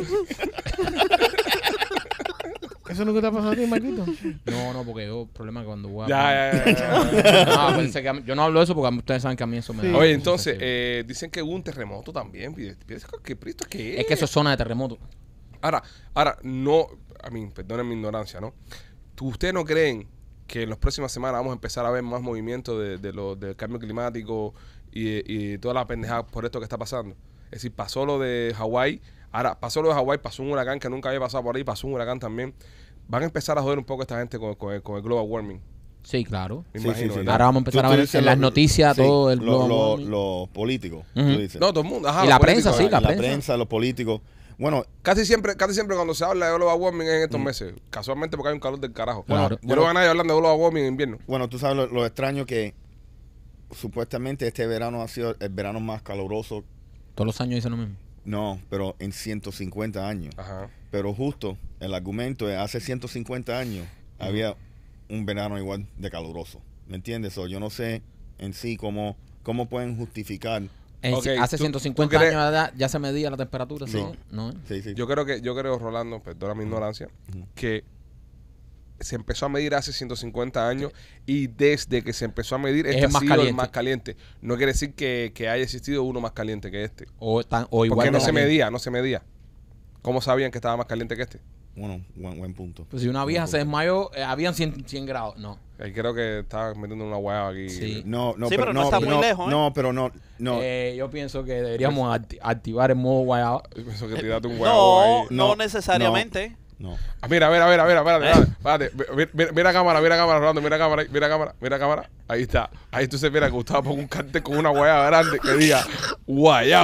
¿Eso nunca te ha pasado a ti, Marquito? No, no, porque yo, problema que cuando voy a... Ya, ya, ya, ya. No, pensé que a mí- yo no hablo de eso porque a mí- ustedes saben que a mí eso me Sí. da... Oye, entonces, eh, dicen que hubo un terremoto también. ¿Qué, qué, ¿Esto qué es? Es que eso es zona de terremoto. Ahora, ahora, no, a mí, perdonen mi ignorancia, ¿no? ¿Tú- ¿Ustedes no creen que en las próximas semanas vamos a empezar a ver más movimiento de, de lo, del cambio climático y, y toda la pendejada por esto que está pasando? Es decir, pasó lo de Hawái, ahora pasó lo de Hawái, pasó un huracán que nunca había pasado por ahí, pasó un huracán también. Van a empezar a joder un poco esta gente con, con el, con el global warming. Sí, claro. Me Sí, imagino, sí, sí. ¿verdad? Ahora vamos a empezar Tú- a tú ver dices en las lo- noticias sí, todo el lo- global lo- warming. Los políticos, Ujú. tú dices. No, todo el mundo. Ajá, Y los la políticos, prensa, sí, ajá. la la prensa. prensa, los políticos. Bueno, Casi siempre, casi siempre cuando se habla de global warming es en estos meses. Casualmente porque hay un calor del carajo. Claro. Yo no veo a nadie hablando de global warming en invierno. bueno, tú sabes lo, lo extraño que supuestamente este verano ha sido el verano más caluroso. Todos los años dicen lo mismo. No, pero en ciento cincuenta años. Ajá. Pero justo el argumento es hace ciento cincuenta años había un verano igual de caluroso. ¿Me entiendes? O yo no sé en sí cómo, cómo pueden justificar. En- Ok, hace ¿tú- ciento cincuenta tú crees- años ya, ya se medía la temperatura, ¿sí? No. ¿No? Sí, sí. Yo creo que, yo creo, Rolando, perdona mi ignorancia, Ujú. que se empezó a medir hace ciento cincuenta años y desde que se empezó a medir Es este el ha más sido el caliente. más caliente. No quiere decir que, que haya existido uno más caliente que este. O, tan, o igual Porque no de se caliente. medía, no se medía. ¿Cómo sabían que estaba más caliente que este? Bueno, buen, buen punto. Pues si una vieja se desmayó, eh, habían cien, cien grados. No. Ahí creo que está metiendo una guayaba aquí. Sí. No, no, Sí, pero no está muy lejos, ¿eh? No, pero no, no. Eh, yo pienso que deberíamos acti- activar el modo guayaba. Yo pienso que tírate un guayabo No, ahí. no No, necesariamente. no. Ah, mira, mira, mira, mira, espérate, ¿Eh? espérate, espérate. Mira, mira, mira cámara, mira cámara, Rolando, mira cámara, mira cámara, mira cámara. Ahí está. Ahí tú se mira que Gustavo ponga un cartel con una guayaba grande que diga guayaba.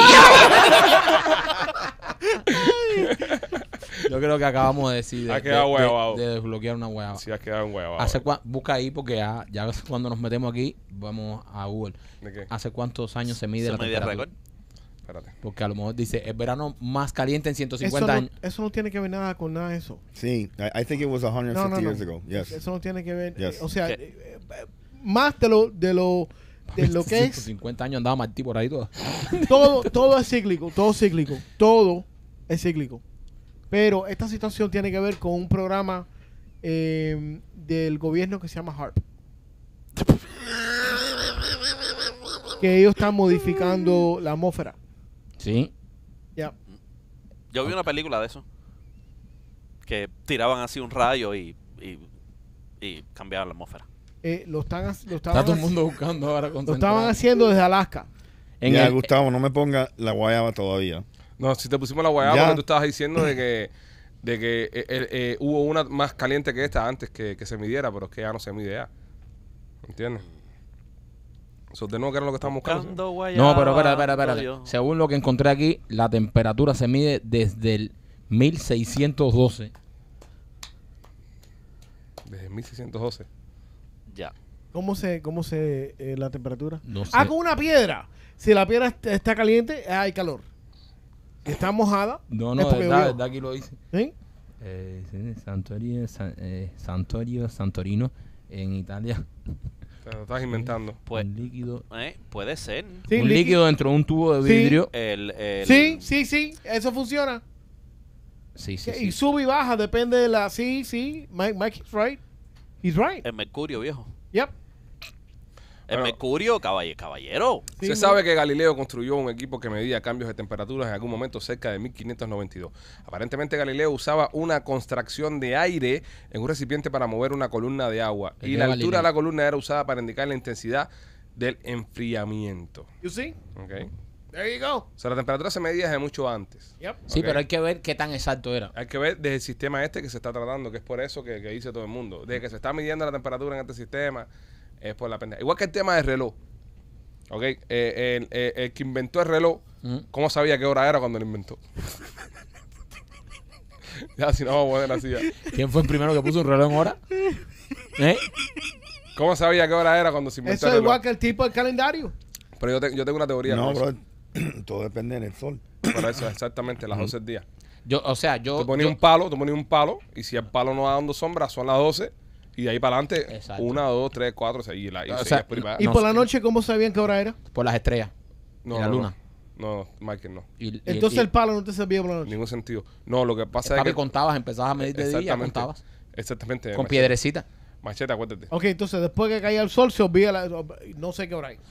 Yo creo que acabamos de decir de, Ha quedado de- guayabado. de- de desbloquear una guayaba. Si has quedado un guayaba. ¿Hace cua- busca ahí porque ya, ya cuando nos metemos aquí, vamos a Google. ¿De qué? ¿Hace cuántos años se mide Se la mide temperatura? récord. Espérate. Porque a lo mejor dice el verano más caliente en ciento Eso cincuenta no, años. eso no tiene que ver nada con nada de eso. Sí, I, I think it was one hundred No, fifty no, no. years ago. Yes. Eso no tiene que ver. Yes. eh, o sea, ¿Qué? eh, eh, más de lo de lo de lo que ciento es cincuenta años andaba Martí por ahí todo. todo todo es cíclico, todo cíclico, todo es cíclico. Pero esta situación tiene que ver con un programa eh, del gobierno que se llama HARP. Que ellos están modificando la atmósfera. Sí. Ya. Yo vi una película de eso. Que tiraban así un rayo y, y, y cambiaban la atmósfera. Eh, lo están, ha- lo Está estaban, todo el haci- mundo buscando ahora lo concentrado. estaban haciendo desde Alaska. En ya, el- Gustavo, no me ponga la guayaba todavía. No, si te pusimos la guayaba Ya. porque tú estabas diciendo de que, de que eh, eh, eh, hubo una más caliente que esta antes que, que se midiera, pero es que ya no se mide ya. ¿Entiendes? Eso de nuevo que era lo que estábamos buscando. ¿sí? Buscando No, guayaba, pero espera, espera, espera. Dios. Según lo que encontré aquí, la temperatura se mide desde el mil seiscientos doce. Desde mil seiscientos doce. Ya. ¿Cómo se, cómo se eh, la temperatura? No sé. Ah, con una piedra. Si la piedra est- está caliente, hay calor. Si está mojada, No, es no, de porque verdad, llovió. verdad aquí lo dice. ¿Sí? Eh, sí, Santorio, San- eh, Santorio, Santorino, en Italia. Te lo estás inventando. Pues, un líquido, eh, puede ser. Sí, un líquido. líquido dentro de un tubo de Sí. vidrio. El, el- Sí, sí, sí, eso funciona. Sí, sí, Que- sí. Y sube y baja, depende de la... Sí, sí, Mike, Mike is right. He's right. El mercurio, viejo. Yep. El Bueno. mercurio, caballe- caballero. Sí, Se me- sabe que Galileo construyó un equipo que medía cambios de temperaturas en algún momento cerca de mil quinientos noventa y dos. Aparentemente Galileo usaba una contracción de aire en un recipiente para mover una columna de agua. El Y de la Galileo. altura de la columna era usada para indicar la intensidad del enfriamiento. You see? ¿Ok? There you go. O sea, la temperatura se medía desde mucho antes. Yep. Sí, Ok. pero hay que ver qué tan exacto era. Hay que ver desde el sistema este que se está tratando, que es por eso que, que dice todo el mundo. Desde que se está midiendo la temperatura en este sistema, es por la pendeja. Igual que el tema del reloj. ¿Ok? Eh, el, el- el que inventó el reloj, Mm. ¿cómo sabía qué hora era cuando lo inventó? Ya, si no vamos a poner así ya. ¿Quién fue el primero que puso un reloj en hora? ¿Eh? ¿Cómo sabía qué hora era cuando se inventó Eso el es reloj? igual que el tipo del calendario. Pero yo, te- yo tengo una teoría. No, con eso. bro. Todo depende del sol. Por eso, exactamente, las doce del día. Yo, o sea, yo. Tú ponías yo- un palo, tú ponías un palo, y si el palo no va dando sombra, son las doce, y de ahí para adelante, Exacto. una, dos, tres, cuatro, seis, y la, y O seguías sea, por ahí para- Y No por sé. la noche, ¿cómo sabían qué hora era? por las estrellas. No, y la no, luna. No, no, Michael, no. Y, y- Entonces y- el palo no te servía por la noche. Ningún sentido. No, lo que pasa es papi, que... contabas, empezabas a medir de día, Exactamente. contabas. Exactamente. Con machete. piedrecita. Machete, acuérdate. Ok, entonces después que caía el sol se olvida la... No sé qué hora hay.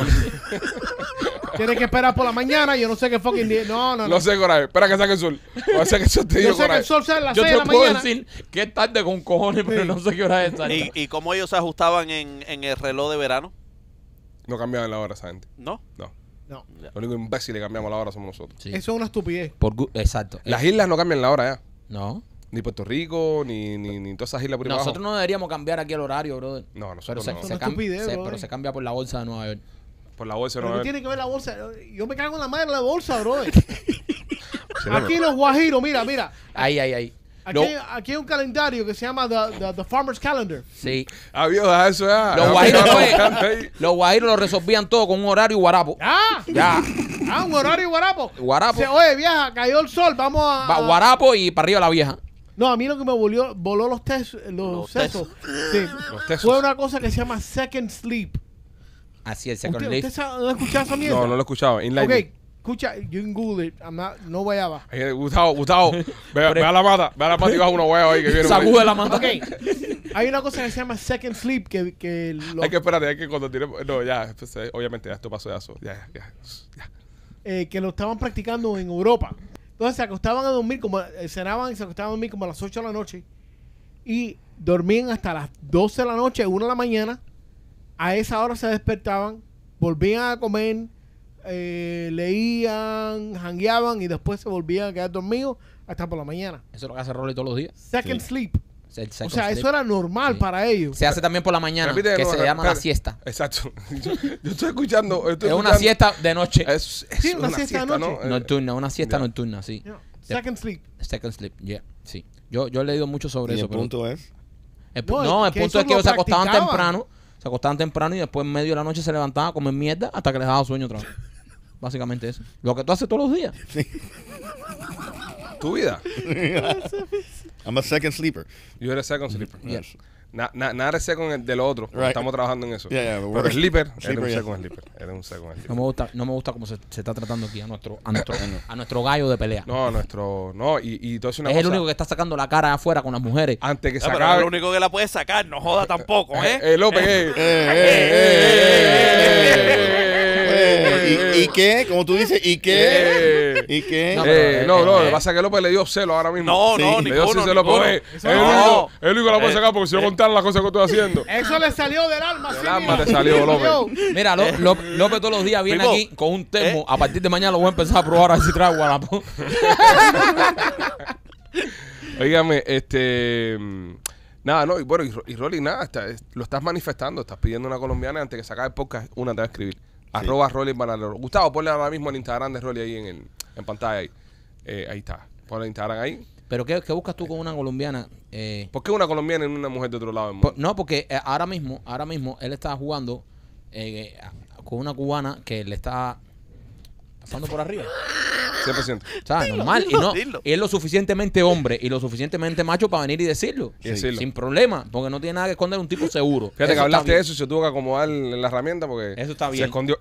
Tienes que esperar por la mañana, yo no sé qué fucking día. No, no, no. No sé, Coraje. Espera que saque el sol. No sé que el sol te Yo digo, sé que Coraje. el sol sale a las Yo seis de te la puedo mañana. decir que es tarde con cojones, pero Sí. no sé qué hora es exacta. ¿Y, ¿Y cómo ellos se ajustaban en, en el reloj de verano? No cambiaban la hora esa gente. ¿No? No. No, Lo único imbécil que cambiamos la hora somos nosotros. Sí. eso es una estupidez. Por gu- exacto. Las islas no cambian la hora ya. No. Ni Puerto Rico, ni, ni, ni todas esas islas por ahí Nosotros abajo. no deberíamos cambiar aquí el horario, brother. No, Pero nosotros se, no. se Es una cam- estupidez, se- brother. pero se cambia por la bolsa de Nueva York. Por la bolsa Pero no ¿qué va a tiene que ver la bolsa? Yo me cago en la madre de la bolsa, bro. haber. Aquí los guajiros, mira, mira. Ahí, ahí, ahí. Aquí, Lo- hay, aquí hay un calendario que se llama The, the, the Farmer's Calendar. sí. Ah, viejo, deja eso ya. Los Ya, guajiros, ya, pues, ya, ahí. los guajiros lo resolvían todo con un horario guarapo. ¡Ah! Ya. ¡Ah, un horario guarapo! Guarapo. Dice, oye, vieja, cayó el sol, vamos a... Va- guarapo y para arriba la vieja. No, a mí lo que me volvió, voló los, tes, los, Los sesos. Sí. Los tesos. Fue una cosa que se llama second sleep. Así el second ¿Usted, life. usted sabe- no ha escuchado esa mierda? No, no lo he escuchado. Inline. Ok, escucha, you can Google it. I'm not, no voy a bajar. Ay, Gustavo, Gustavo, ve, ve a la mata, ve a la mata y baja una hueá ahí que viene. por ahí. Sacude la manta. Ok, hay una cosa que se llama second sleep que, que lo- Hay que espérate, hay que cuando tiremos. No, ya, pues, eh, obviamente, ya esto pasó ya. eso, Ya, ya, ya. eh, que lo estaban practicando en Europa. Entonces se acostaban a dormir, como eh, cenaban y se acostaban a dormir como a las ocho de la noche. y dormían hasta las doce de la noche, una de la mañana. A esa hora se despertaban, volvían a comer, eh, leían, jangueaban y después se volvían a quedar dormidos hasta por la mañana. Eso es lo que hace Rolly todos los días. Second Sí. sleep. Es el O second sea, sleep. eso era normal Sí. para ellos. Se hace también por la mañana, Repite de que nuevo, se llama la espérate. siesta. Exacto. Yo, yo estoy escuchando. Estoy Es una escuchando. siesta de noche. Es, es Sí, una siesta de noche. ¿no? Eh, Nocturna, una siesta ya. nocturna, sí. You know, second sleep. Second sleep, yeah, sí. Yo, yo he leído mucho sobre Y eso. el pero- punto es... el No, pu- no, el que punto eso es que lo ellos se acostaban practicaban. temprano. Se acostaban temprano y después en medio de la noche se levantaban a comer mierda hasta que les daba sueño otra vez. Básicamente eso. Lo que tú haces todos los días. Tu vida. I'm a second sleeper. Yo era second sleeper. Yes. Na- na- nada es second el de lo otro. Right. Estamos trabajando en eso. Yeah, yeah, but Pero we're- sleeper, eres sleeper, un yeah. second sleeper. Eres un second sleeper. No me gusta, no me gusta cómo se, se está tratando aquí a nuestro, a nuestro, a nuestro gallo de pelea. No, nuestro. No, y, y todo es una es cosa. el único que está sacando la cara afuera con las mujeres. Antes que se No, pero acabe. es lo único que la puede sacar, no joda tampoco, ¿eh? Eh, eh, López, eh. Eh, eh, eh, eh, eh. ¿Y, ¿Y qué? Como tú dices, ¿y qué? Eh. ¿Y qué? No, Eh, pero, no, eh, no, eh, lo que pasa es que López le dio celo ahora mismo. No, Sí. no, Le dio ninguno, sí celo ninguno. porque es el No. único, el único que la puede Eh, sacar porque si yo contara las cosas que estoy haciendo. Eso le salió del alma. Del sí, alma mira. te salió, López. Mira, Lo- Lo- López todos los días viene Primo, aquí con un termo. eh. A partir de mañana lo voy a empezar a probar a ver si trae guarapo. Óigame, este. mm, Nada, no, y bueno, y, Ro- y Rolly, nada, está- es- lo estás manifestando, estás pidiendo a una colombiana antes que se acabe el podcast, una te va a escribir. Arroba Rolly Banalero. Gustavo, ponle ahora mismo el Instagram de Rolly ahí en, el, en pantalla ahí. Eh, ahí está. Ponle el Instagram ahí. Pero ¿qué, qué buscas tú con una colombiana? Eh, ¿Por qué una colombiana y una mujer de otro lado del po- mundo? no, porque eh, ahora mismo, ahora mismo él está jugando eh, con una cubana que le está pasando por arriba. cien por ciento. ¿Sabes? Normal. dilo, y, no, dilo. y es lo suficientemente hombre y lo suficientemente macho para venir y decirlo. Y decirlo. Sin problema, porque no tiene nada que esconder, un tipo seguro. Fíjate que está hablaste bien. de eso y se tuvo que acomodar la herramienta porque Eso está se bien. escondió.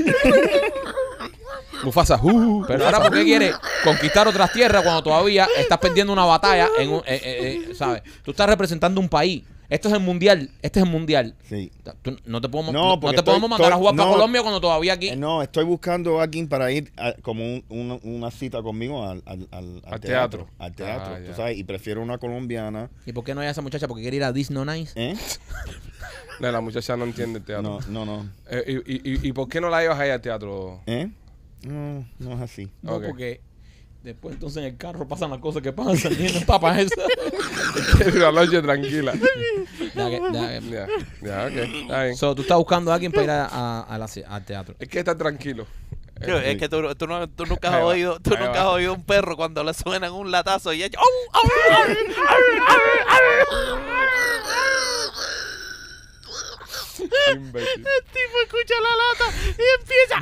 Mufasa, uh, Pero ahora, ¿por qué quieres conquistar otras tierras cuando todavía estás perdiendo una batalla? En un, eh, eh, eh, ¿sabes? Tú estás representando un país. Esto es el mundial. Este es el mundial. Sí. Tú- no te podemos, No, no, no porque te estoy- podemos mandar a estoy- jugar para no. Colombia cuando todavía aquí. Eh, no, estoy buscando a alguien para ir a- como un- una, una cita conmigo al, al, al, Al teatro. teatro. Al teatro, Ah, tú ya. sabes, y prefiero una colombiana. ¿Y por qué no hay esa muchacha? Porque quiere ir a Disney Nice. ¿Eh? no, la muchacha no entiende el teatro. No, no, no. Eh, y, y, y, ¿Y por qué no la llevas ahí al teatro? ¿Eh? No, no es así. No, Ok. porque después entonces en el carro pasan las cosas que pasan y no está para eso. la noche tranquila. Ya que- ya que- Ya, ya, ok. Está bien. So, tú estás buscando a alguien para ir a, a- a la- al teatro. Es que está tranquilo. Tío, es que tú, tú no- tú nunca Ahí has va, oído, tú ahí nunca va. has oído un perro cuando le suenan un latazo y ella. Imbécil. El tipo escucha la lata y empieza.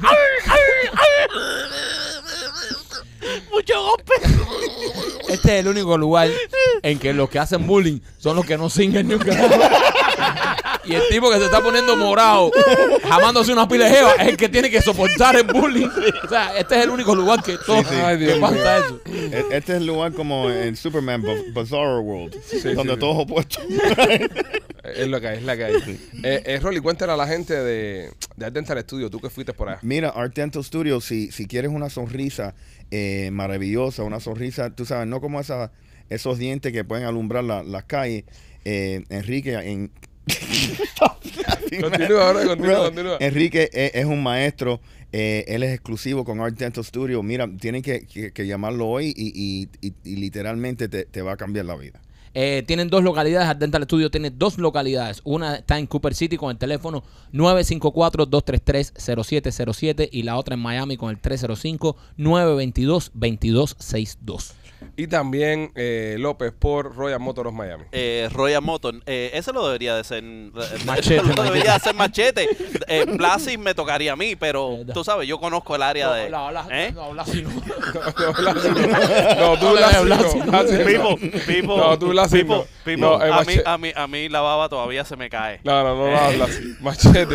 Mucho golpe. Este es el único lugar en que los que hacen bullying son los que no singen ni un carajo. Y el tipo que se está poniendo morado, jamándose una pila de jeva, es el que tiene que soportar el bullying. O sea, este es el único lugar que todo sí. Ay, Dios que pasa eso. E- Este es el lugar como en Superman Ba- Bizarro World, donde sí. todos opuestos. Es lo que hay, es la que hay. Eh, eh, Rolly, cuéntale a la gente de, de Art Dental Studio, tú que fuiste por allá. Mira, Art Dental Studio, si, si quieres una sonrisa eh, maravillosa, una sonrisa, tú sabes, no como esa, esos dientes que pueden alumbrar la- las calles, eh, Enrique, en... Continúa, ahora, continúa, Bro, continúa. Enrique es, es un maestro, eh, él es exclusivo con Art Dental Studio. Mira, tienen que, que- que llamarlo hoy y, y- y- y literalmente te, te va a cambiar la vida. Eh, tienen dos localidades, Art Dental Studio tiene dos localidades. Una está en Cooper City con el teléfono nueve cinco cuatro, dos tres tres, cero siete cero siete y la otra en Miami con el tres cero cinco, nueve dos dos, dos dos seis dos. Y también eh, López por Royal Motors Miami. Eh, Royal Motor, eh, ese lo debería de ser Machete, lo debería de ser Machete. Eh, Blasi me tocaría a mí, pero Eh, da. tú sabes, yo conozco el área de. No, la- ¿Eh? no, la- sí, no. No, Blasi no. No, tú No, Blasi Blasi no. no. Blasi no. Pipo, Pipo, No, tú Blasi Pipo, no. Pipo, No, el a, mí, Machete. a, mí, a mí la baba todavía se me cae. No, no, no, no habla así. Machete.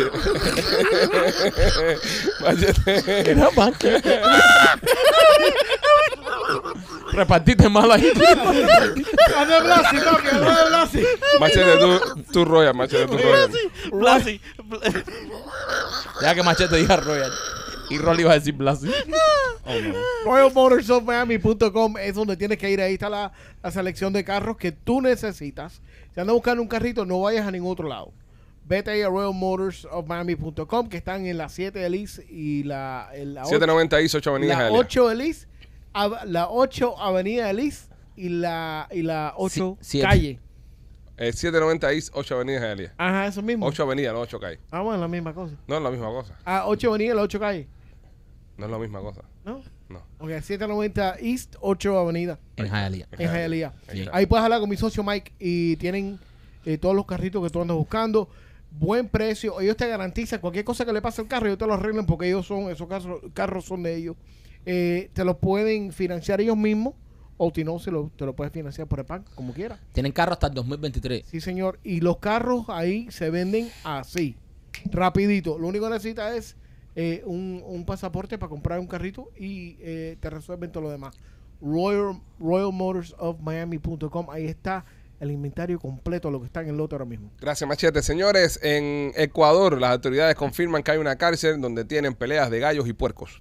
Machete. Era Machete. Repartiste mal ahí. Ando de Blasi, papi, ando de Blasi. Machete, tú, tú Royal, Machete, tú Royal. Blasi. Ya que Machete diga Royal. Y Rolly iba a decir Blasi. Oh, no. royal motors of miami punto com es donde tienes que ir. Ahí está la, la selección de carros que tú necesitas. Si andas buscando un carrito, no vayas a ningún otro lado. Vete ahí a royal motors of miami punto com, que están en la siete de Liz y la, en la setecientos noventa East, ocho Avenida la Hialeah. ocho de Liz, a- la ocho Avenida de Liz y la, y la ocho Sí, siete. Calle. Eh, setecientos noventa East, ocho Avenida Hialeah. Ajá, eso mismo. ocho Avenida, no ocho Calle. Ah, bueno, la misma cosa. No es la misma cosa. Ah, ocho Avenida y la ocho Calle. No es la misma cosa. ¿No? No. Ok, setecientos noventa East, ocho Avenida En Hialeah. en Hialeah. Ahí está. Ahí puedes hablar con mi socio Mike y tienen eh, todos los carritos que tú andas buscando. Buen precio. Ellos te garantizan cualquier cosa que le pase al carro, ellos te lo arreglan porque ellos son, esos carros, carros son de ellos. Eh, te lo pueden financiar ellos mismos o si no, se lo, te lo puedes financiar por el banco, como quieras. Tienen carro hasta el dos mil veintitrés. Sí, señor. Y los carros ahí se venden así, rapidito. Lo único que necesitas es eh, un, un pasaporte para comprar un carrito y eh, te resuelven todo lo demás. Royal, royal motors of miami punto com. Ahí está el inventario completo, lo que está en el lote ahora mismo. Gracias, Machete. Señores, en Ecuador las autoridades confirman que hay una cárcel donde tienen peleas de gallos y puercos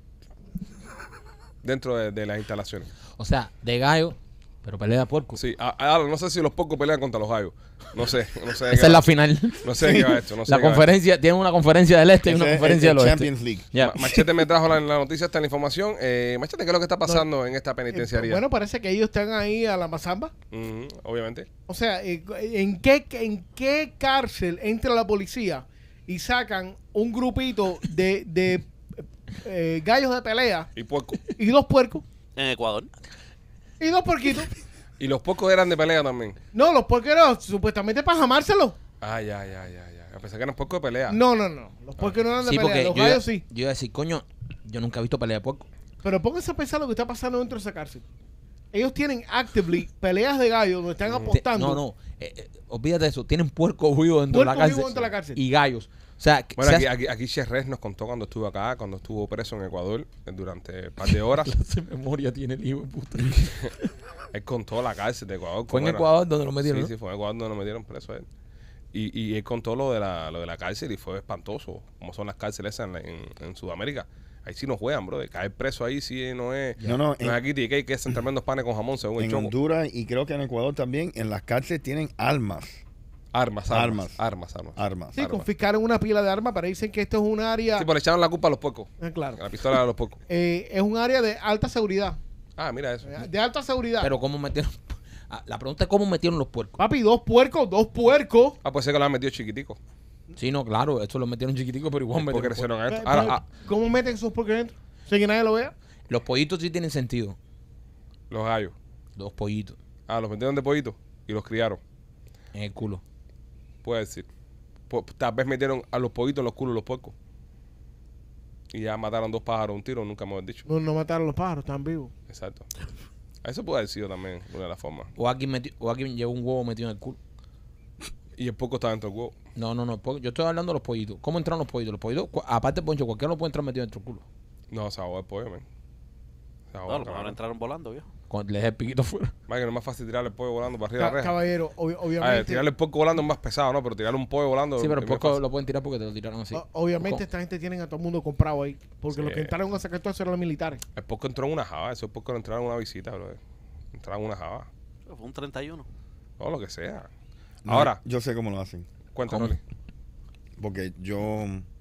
dentro de, de las instalaciones. O sea, de gallo, pero pelea de puerco. Sí, a- ahora no sé si los puercos pelean contra los gallos. No sé, no sé. de qué Esa es la va- final. No sé de qué va esto. No sé La de qué va conferencia, tienen una conferencia del este y Ese una es conferencia el del oeste. Champions League. Ya. Ma- Machete me trajo la, la noticia, está la información. Eh, Machete, ¿qué es lo que está pasando en esta Eh, penitenciaría? bueno, parece que ellos están ahí a la mazamba. Ujú, obviamente. O sea, eh, ¿en qué, ¿en qué cárcel entra la policía y sacan un grupito de, de eh, gallos de pelea Y puercos. y dos puercos? En Ecuador. Y dos puerquitos. Y los puercos eran de pelea también. No, los puercos eran supuestamente para jamárselos. Ah, ya, ya, ya, ya. A pesar que eran puercos de pelea. No, no, no. Los puercos no eran de Sí, pelea. porque Los yo iba, gallos sí. yo iba a decir, coño, yo nunca he visto pelea de puerco. Pero pónganse a pensar lo que está pasando dentro de esa cárcel. Ellos tienen actively peleas de gallos donde están Te- apostando. no, no, eh, eh, olvídate de eso. Tienen puerco vivo dentro de la Puerco cárcel. vivo dentro de la cárcel. Y gallos. O sea, que Bueno, se aquí, hace- aquí, aquí Cherres nos contó cuando estuvo acá, cuando estuvo preso en Ecuador eh, durante un par de horas. clase de memoria tiene el hijo de puta. Él contó la cárcel de Ecuador. Fue en cómo era. Ecuador donde lo metieron, Sí, ¿no? sí, fue en Ecuador donde lo metieron preso a él. Y, y él contó lo de, la, lo de la cárcel y fue espantoso, como son las cárceles esas en, la- en, en Sudamérica. Ahí sí no juegan, bro. Caer preso ahí sí no es... No, no, No en, es aquí T K, que es en tremendos panes con jamón según el en choco. Honduras y creo que en Ecuador también, en las cárceles tienen armas. Armas, armas, Armas. armas, armas. Armas. Sí, armas. confiscaron una pila de armas, pero dicen que esto es un área. Sí, pero le echaron la culpa a los puercos. Ah, claro. A la pistola de los puercos. Eh, es un área de alta seguridad. Ah, mira eso. De alta seguridad. Pero ¿cómo metieron? Ah, la pregunta es cómo metieron los puercos. Papi, dos puercos, dos puercos. Ah, pues sé que lo han metido chiquitico. Sí, no, claro, esto lo metieron chiquitico, pero igual Porque metieron crecieron a Eh, esto. Ahora, pero, ah, ¿cómo meten esos puercos dentro? Sin que nadie lo vea. Los pollitos sí tienen sentido. los gallos. Dos pollitos Ah, los metieron de pollito y los criaron. en el culo. Puede decir. Po- Tal vez metieron a los pollitos en los culos de los puercos. Y ya mataron dos pájaros un tiro, nunca hemos dicho. No, no mataron los pájaros, están vivos. Exacto. Eso puede haber sido también una de las formas. O alguien, metió, o alguien llevó un huevo metido en el culo. Y el puerco está dentro del huevo. No, no, no. po- Yo estoy hablando de los pollitos. ¿Cómo entraron los pollitos? Los pollitos, cu- aparte, Poncho, cualquiera lo puede entrar metido dentro del culo. No, se ahogó el pollo, man. Se ahogó, No, a lo mejor cabrón. entraron volando, viejo. Cuando le deje el piquito fuera. Vaya, que no es más fácil tirar el pollo volando para arriba de Ca- la reja. caballero, obvi- A ver, obviamente. tirarle el puerco volando es más pesado, ¿no? Pero tirarle un pollo volando. Sí, pero el es más puerco fácil. lo pueden tirar porque te lo tiraron así. o- obviamente ¿Cómo? esta gente tienen a todo el mundo comprado ahí. Porque Sí. los que entraron a sacar todo eso eran los militares. El puerco entró en una java. Eso es porque no entraron en una visita, bro. Entraron en una java. Fue un treinta y uno. O lo que sea. No, Ahora, yo sé cómo lo hacen. cuéntanos. ¿Cómo? Porque yo.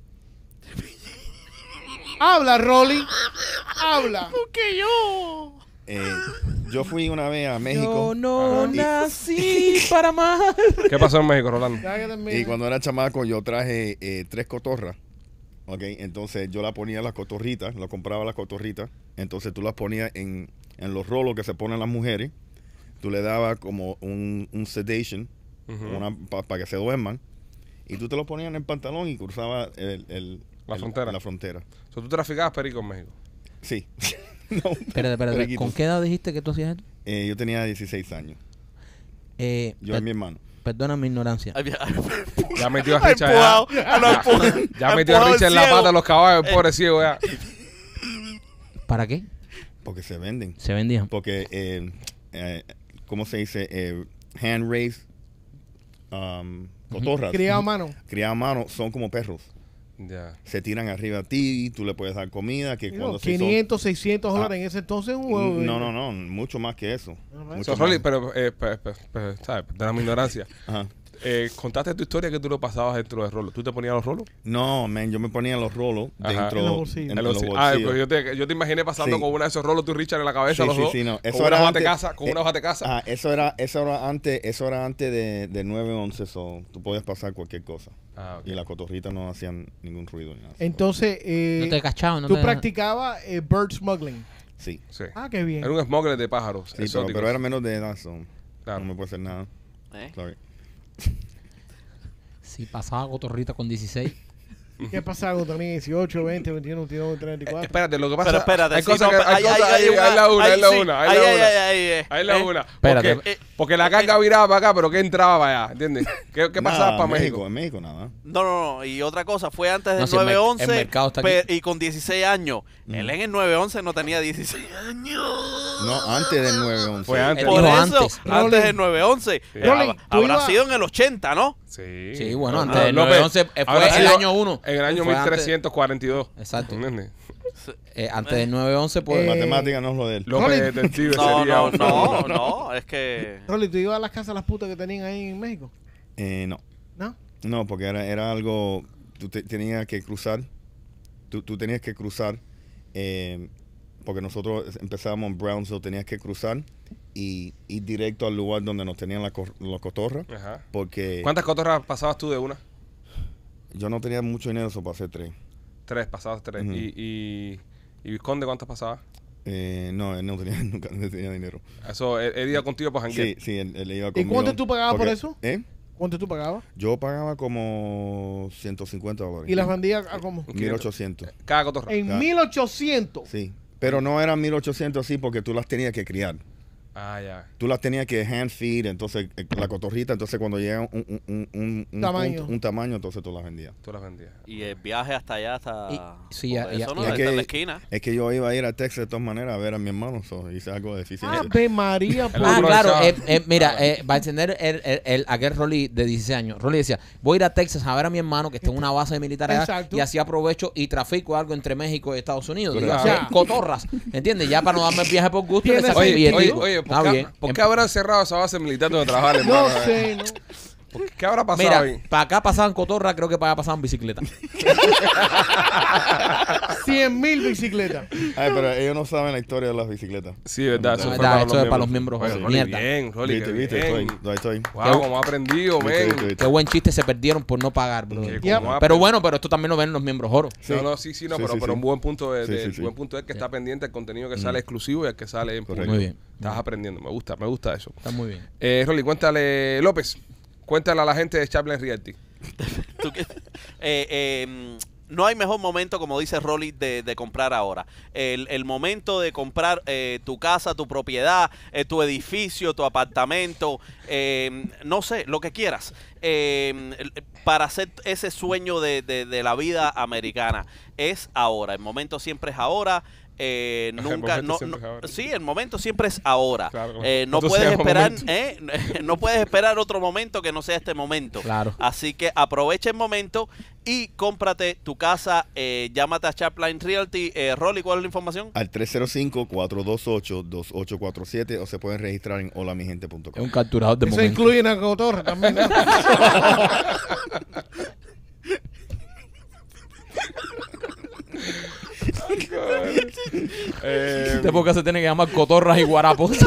Habla, Rolly. Habla. eh, yo fui una vez a México. no Ah. nací para más. ¿Qué pasó en México, Rolando? Ya que termine. Y cuando era chamaco, yo traje eh, tres cotorras. Ok, entonces yo la ponía las cotorritas, lo compraba las cotorritas. Entonces tú las ponías en, en los rolos que se ponen las mujeres. Tú le dabas como un, un sedation Ujú. para que se duerman. Y tú te lo ponías en el pantalón y cruzaba el, el- La el- frontera. la frontera. O sea, tú traficabas perico en México. Sí. no, Espérate, espérate. periquitos. ¿Con qué edad dijiste que tú hacías esto? Eh, yo tenía dieciséis años. Eh, Yo per- y mi hermano. Perdona mi ignorancia. Había- Ya metió a Ha Richard. empujado, Ya, lo empu- ya metió a empujado Richard en el la ciego. pata a los caballos, el pobre ciego. Ya. ¿Para qué? Porque se venden. Se vendían. Porque, eh, eh, ¿cómo se dice? Eh, hand raised um, cotorras. Criado a mano. Criadas a mano son como perros. Ya. se tiran arriba a ti, tú le puedes dar comida, que Digo, cuando se hizo- quinientos, seiscientos Ah. dólares en ese entonces un huevo. No, no, no, mucho más que eso. Ah, Mucho So, Rolly, más. pero, eh, pe- pe- pe- ¿sabes? De mi ignorancia. Ajá. Eh, contaste tu historia que tú lo pasabas dentro de Rolo. ¿Tú te ponías los rolos? No, man, yo me ponía los rolos Ajá. dentro En los bolsillos. en En los los- bolsillos. ah, pues yo te, yo te imaginé pasando Sí. con uno de esos rolos, tú Richard, en la cabeza, Sí, los sí, dos. sí, no. Eso Con una era hoja de antes- casa, con una eh, hoja de casa. Ah, eso era, eso era antes, eso era antes de, de nueve once, so, tú podías pasar cualquier cosa. Ah, ok. Y las cotorritas no hacían ningún ruido ni nada. Entonces, eh, No te cachaban, no tú te... practicabas eh, bird smuggling. Sí, Sí. Ah, qué bien. Era un smuggler de pájaros. sí pero, exóticos. pero era menos de edad, so, Claro. no me puede hacer nada. ¿Eh? Sorry. Sí, pasaba cotorrita con dieciséis. ¿Qué pasa con también dieciocho, veinte, veintiuno, veintidós, treinta y Eh, cuatro? espérate, lo que pasa Pero espérate, hay sí, cosas no, que, hay ahí- cosas, ahí- ahí, ahí ahí la una, ahí ahí la sí, una, ahí ahí- la ahí- una. ahí- ahí, eh, Ahí la eh. una. Espérate. Porque, Eh, porque la carga viraba para acá, pero ¿qué entraba para allá? ¿Entiendes? ¿Qué, qué pasaba Nada, para México? En México nada. No, no, no. Y otra cosa, fue antes del No, si el mer- nueve once el mercado está pe- aquí. y con dieciséis años. Él en el nueve once no tenía dieciséis años. No, antes del nueve once. Fue antes. Él Por dijo eso, antes. antes, Rolly. del nueve once. Sí. Eh, Rolly, hab- tú habrá ibas- sido en el ochenta, ¿no? Sí. Sí, bueno, No, antes no, del López, nueve once fue habrá el sido año uno. En el año Fue mil antes- trescientos cuarenta y dos. Exacto. ¿Entiendes? Eh, antes del nueve once, pues... Eh, Matemática no es lo de él. López Rolly. Detective No, sería no, un- no, no. Es que. Rolly, ¿tú ibas a las casas de las putas que tenían ahí en México? Eh, no. ¿No? No, porque era, era algo, tú te- tenías que cruzar, tú, tú tenías que cruzar, eh, porque nosotros empezábamos en Brownsville, tenías que cruzar y ir directo al lugar donde nos tenían la, cor- la cotorra, Ajá. porque ¿Cuántas cotorras pasabas tú de una? yo no tenía mucho dinero, eso para hacer tres. Tres, pasabas tres. Ujú. y, y, ¿Y Vizconde cuántas pasabas? Eh, no, él no tenía, nunca no tenía dinero. Eso, él, él iba contigo para janguear. Sí, sí, él, él iba ¿Y conmigo. cuánto tú pagabas por porque- eso? ¿Eh? ¿Cuánto tú pagabas? Yo pagaba como ciento cincuenta dólares. ¿Y las vendías a cómo? mil ochocientos. Cada cotorra. En Ah. mil ochocientos. Sí, pero no eran mil ochocientos así porque tú las tenías que criar. Ah, ya. Tú las tenías que hand feed, entonces eh, la cotorrita, entonces cuando llega un, un, un, un- un Tamaño. punto- un tamaño, entonces tú las vendías. Tú las vendías. Y el viaje hasta allá, hasta. Y- sí, por ya- ya- eso, ¿no? ya Está que- en la esquina. Es que yo iba a ir a Texas de todas maneras a ver a mi hermano, so, hice algo de eficiencia. Ave María, El Ah, otro claro. estaba- eh, eh, mira, eh, va a entender el, el, el- aquel Rolly de dieciséis años. Rolly decía, voy a ir a Texas a ver a mi hermano que está en una base militar allá Exacto. y así aprovecho y trafico algo entre México y Estados Unidos. Digo, Correcto. así, Ya. cotorras, ¿entiendes? Ya para no darme el viaje por gusto, le Tiene saco el Oye, sentido. billetico. oye, oye, ¿por, Está qué, bien. ¿por qué habrán cerrado esa base militar donde trabajar, No hermano? sé, no. ¿Por ¿Qué habrá pasado Mira, ahí? para acá pasaban cotorras, creo que para allá pasaban bicicletas. cien mil bicicletas. Ay, pero ellos no saben la historia de las bicicletas. Sí, verdad. Eso, Verdad, fue para, eso los es para los miembros Oye, jóvenes. Rolly, Mierda. bien, Rolly, Viste, qué viste, bien. estoy, ahí estoy. Wow, cómo ha aprendido, Viste, men. viste, viste. Qué buen chiste se perdieron por no pagar, bro. Que Ya. cómo ha Pero aprendido. bueno, pero esto también lo ven los miembros oro. Sí. No, no, sí, sí, no, Sí, pero, sí, pero sí. un buen punto de, Sí, de- sí, sí. buen punto es que Sí. está pendiente el contenido que Mm. sale exclusivo y el que sale en Correcto. público. Muy bien. Estás aprendiendo, me gusta, me gusta eso. Está muy bien. Eh, Rolly, cuéntale, López, cuéntale a la gente de Chaplin Realty. Tú que- eh, eh, no hay mejor momento, como dice Rolly, de, de comprar ahora. El, el momento de comprar eh, tu casa, tu propiedad, eh, tu edificio, tu apartamento, eh, no sé, lo que quieras, eh, el- para hacer ese sueño de, de- de la vida americana. Es ahora, el momento siempre es ahora. Eh, El nunca, momento no, siempre no- es ahora. sí, el momento siempre es ahora. Claro, Eh, no ¿cuánto se puedes llama esperar, momento? ¿eh? no puedes esperar otro momento que no sea este momento. Claro. Así que aprovecha el momento y cómprate tu casa. Eh, llámate a Chapline Realty. Eh, Rolly, ¿cuál es la información? Al tres cero cinco, cuatro dos ocho, dos ocho cuatro siete o se pueden registrar en hola mi gente punto Es com. un capturador de Eso momento. incluye una cotorra también. ¿no? Eh, Este podcast se tiene que llamar cotorras y guarapos.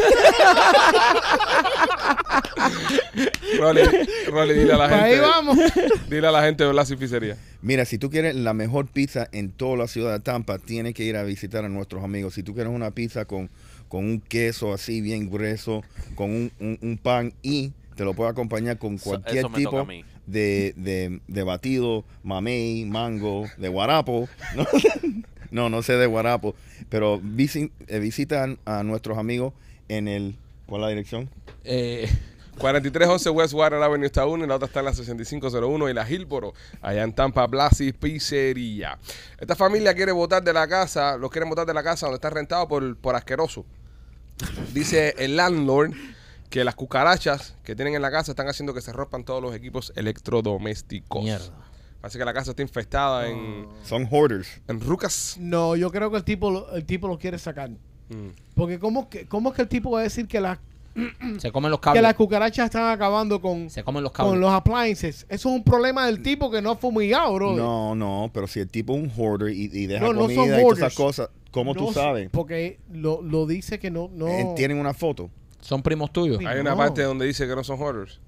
Rolly, Rolly, dile a la Para ahí gente. vamos. Dile a la gente de Blas y Pizzería. Mira, si tú quieres la mejor pizza en toda la ciudad de Tampa, tienes que ir a visitar a nuestros amigos. Si tú quieres una pizza con, con un queso así bien grueso, con un, un- un pan y te lo puedo acompañar con Eso- cualquier eso me toca a tipo mí. de, de, de batido, mamey, mango, de guarapo. No, no, no sé de guarapo, pero visi- eh, visitan a nuestros amigos en el... ¿Cuál es la dirección? eh, cuarenta y tres once West Water Avenue está uno y la otra está en la sesenta y cinco cero uno y la Hillboro, allá en Tampa, Blas y Pizzería. Esta familia quiere botar de la casa, los quieren botar de la casa donde está rentado por, por asqueroso. Dice el landlord que las cucarachas que tienen en la casa están haciendo que se rompan todos los equipos electrodomésticos. mierda. Parece que la casa está infestada en, Son hoarders. en rucas. No, yo creo que el tipo, lo- el tipo lo quiere sacar. Mm. Porque ¿cómo, que, ¿cómo es que el tipo va a decir que, la, Se comen los que cables. las cucarachas están acabando con, Se comen los con cables. los appliances? Eso es un problema del tipo que no ha fumigado, bro. No, no, pero si el tipo es un hoarder y, y deja No, no son comida y todas hoarders. esas cosas, ¿cómo tú No, sabes? Porque lo, lo dice que no... no Eh, Tienen una foto. Son primos tuyos. Sí. Hay una No. parte donde dice que no son hoarders.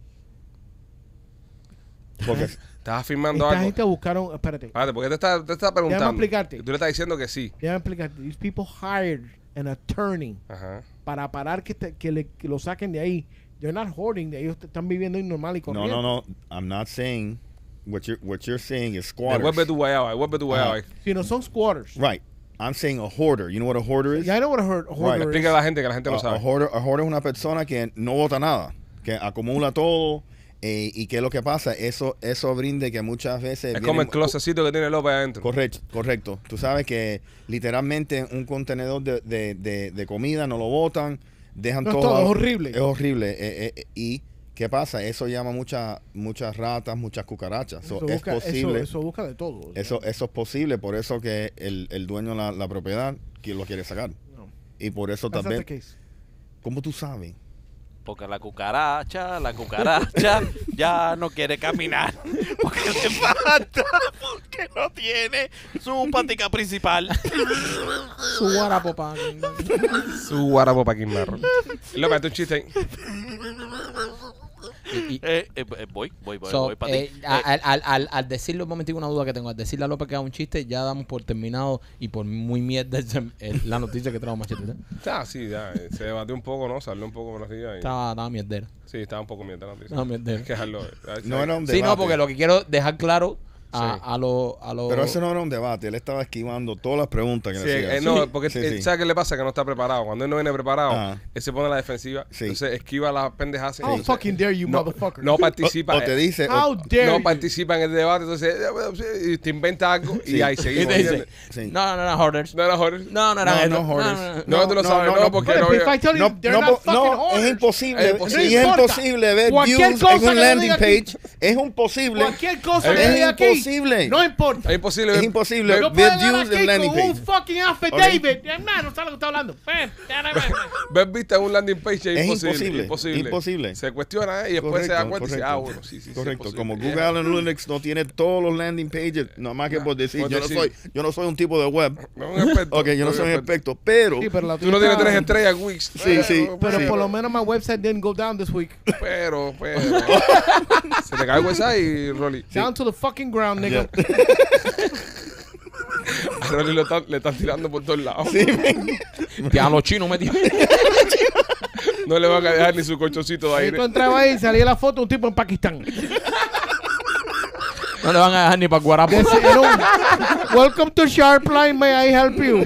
Porque Estás afirmando Esta algo. gente buscaron... Espérate. Espérate, porque te está, te está preguntando. explicarte. Y tú le estás diciendo que sí. Déjame explicarte. These people hired an attorney Ajá. para parar que, te- que, le, que lo saquen de ahí. They're not hoarding. Ellos están viviendo normal y no, corriente. no, no. I'm not saying what you're what you're saying is squatters. Devuelve tu guayaba, devuelve tu guayaba. Ajá. Si no son squatters. Right. I'm saying a hoarder. You know what a hoarder is? Yeah, I know what a hoard- hoarder Explica a is. la gente que la gente A, no a sabe. hoarder, a hoarder es una persona que no bota nada, que acumula todo. Eh, ¿Y qué es lo que pasa? Eso eso brinde que muchas veces... Es vienen- como el closetcito que tiene López adentro. Correcto, correcto. Tú sabes que literalmente un contenedor de, de, de, de comida no lo botan, dejan No, es todo... todo, es horrible. Es horrible. eh, eh, ¿Y qué pasa? Eso llama muchas muchas ratas, muchas cucarachas. So, Eso es busca, posible. eso, eso busca de todo. Eso, eso es posible, por eso que el, el dueño de la, la propiedad que lo quiere sacar. No. Y por eso That's not también... the case. ¿Cómo tú sabes? Porque la cucaracha, la cucaracha ya no quiere caminar. Porque le falta, porque no tiene su patica principal. Su guarapo pa- Su guarapo para Marro. López, hazte un chiste ahí. y- y- Eh, eh, eh, voy, voy, voy, So, voy para eh, ti. a- Eh, al, al, al, al decirle un momentico una duda que tengo, al decirle a López que haga un chiste, ya damos por terminado y por muy mierda ese- el- la noticia que trajo Machete. ¿eh? Ah, sí, ya. eh, Se debatió un poco, ¿no? Salió un poco por arriba. Y... Estaba, estaba mierdera. Sí, estaba un poco mierda la noticia. Estaba mierdera. Hay que dejarlo. eh. No era un Sí, no, debate. porque lo que quiero dejar claro a, Sí. a los... A lo, Pero eso no era un debate. Él estaba esquivando todas las preguntas que Sí, le hacían. eh, no, porque Sí, eh, sí. ¿sabes qué le pasa? Que no está preparado. Cuando él no viene preparado, Ajá. él se pone a la defensiva. Sí. Entonces esquiva las pendejas. How entonces, fucking dare you, no, motherfucker. no participa. O, o te dice... o- How dare no you. participa en el debate. Entonces, eh, bueno, sí, y te inventa algo y Sí. ahí y seguimos. te dice, ¿entiendes? Sí. no, no, no, no, hoarders. No era Jorge. No, no eran No, estos. no hoarders. No, tú lo no, sabes, no, no, no, porque But no. if I tell you No, they're no, not po- fucking no, es hoarders. imposible. Es imposible. Y es No importa. imposible ver Cualquier views cosa en que un le landing diga aquí. page. Es imposible. Cualquier cosa Es que diga aquí. imposible. No importa. Es imposible. Es ver- imposible Yo ver puedo llegar views en aquí landing con un page. fucking affidavit. Hermano, no sabe lo que está hablando. Ven, ven, ven, ven. Ver vista en un landing page es, Es imposible, imposible, imposible. imposible. Se cuestiona eh, y después se da cuenta y dice, ah, bueno, sí, sí, sí. correcto. es Como posible. Google Analytics no tiene todos los landing pages, nada más que por decir, por yo no decir. soy, yo no soy un tipo de web. No es un experto. Ok, yo no soy un experto, pero Sí, pero la Tú no tuya tienes está- tres estrellas, Wix. Sí, sí. Pero Sí. por lo menos my website didn't go down this week. Pero, pero. Se te cae el website y Rolly. Down to the fucking ground, nigga. A Rolly lo están- le están tirando por todos lados. Ya los chinos me tienen. No le van a dejar ni su colchoncito de Y aire. tú entrabas ahí y salía la foto de un tipo en Pakistán. No le van a dejar ni para el guarapo. Decía, era un, welcome to Sharpline, may I help you?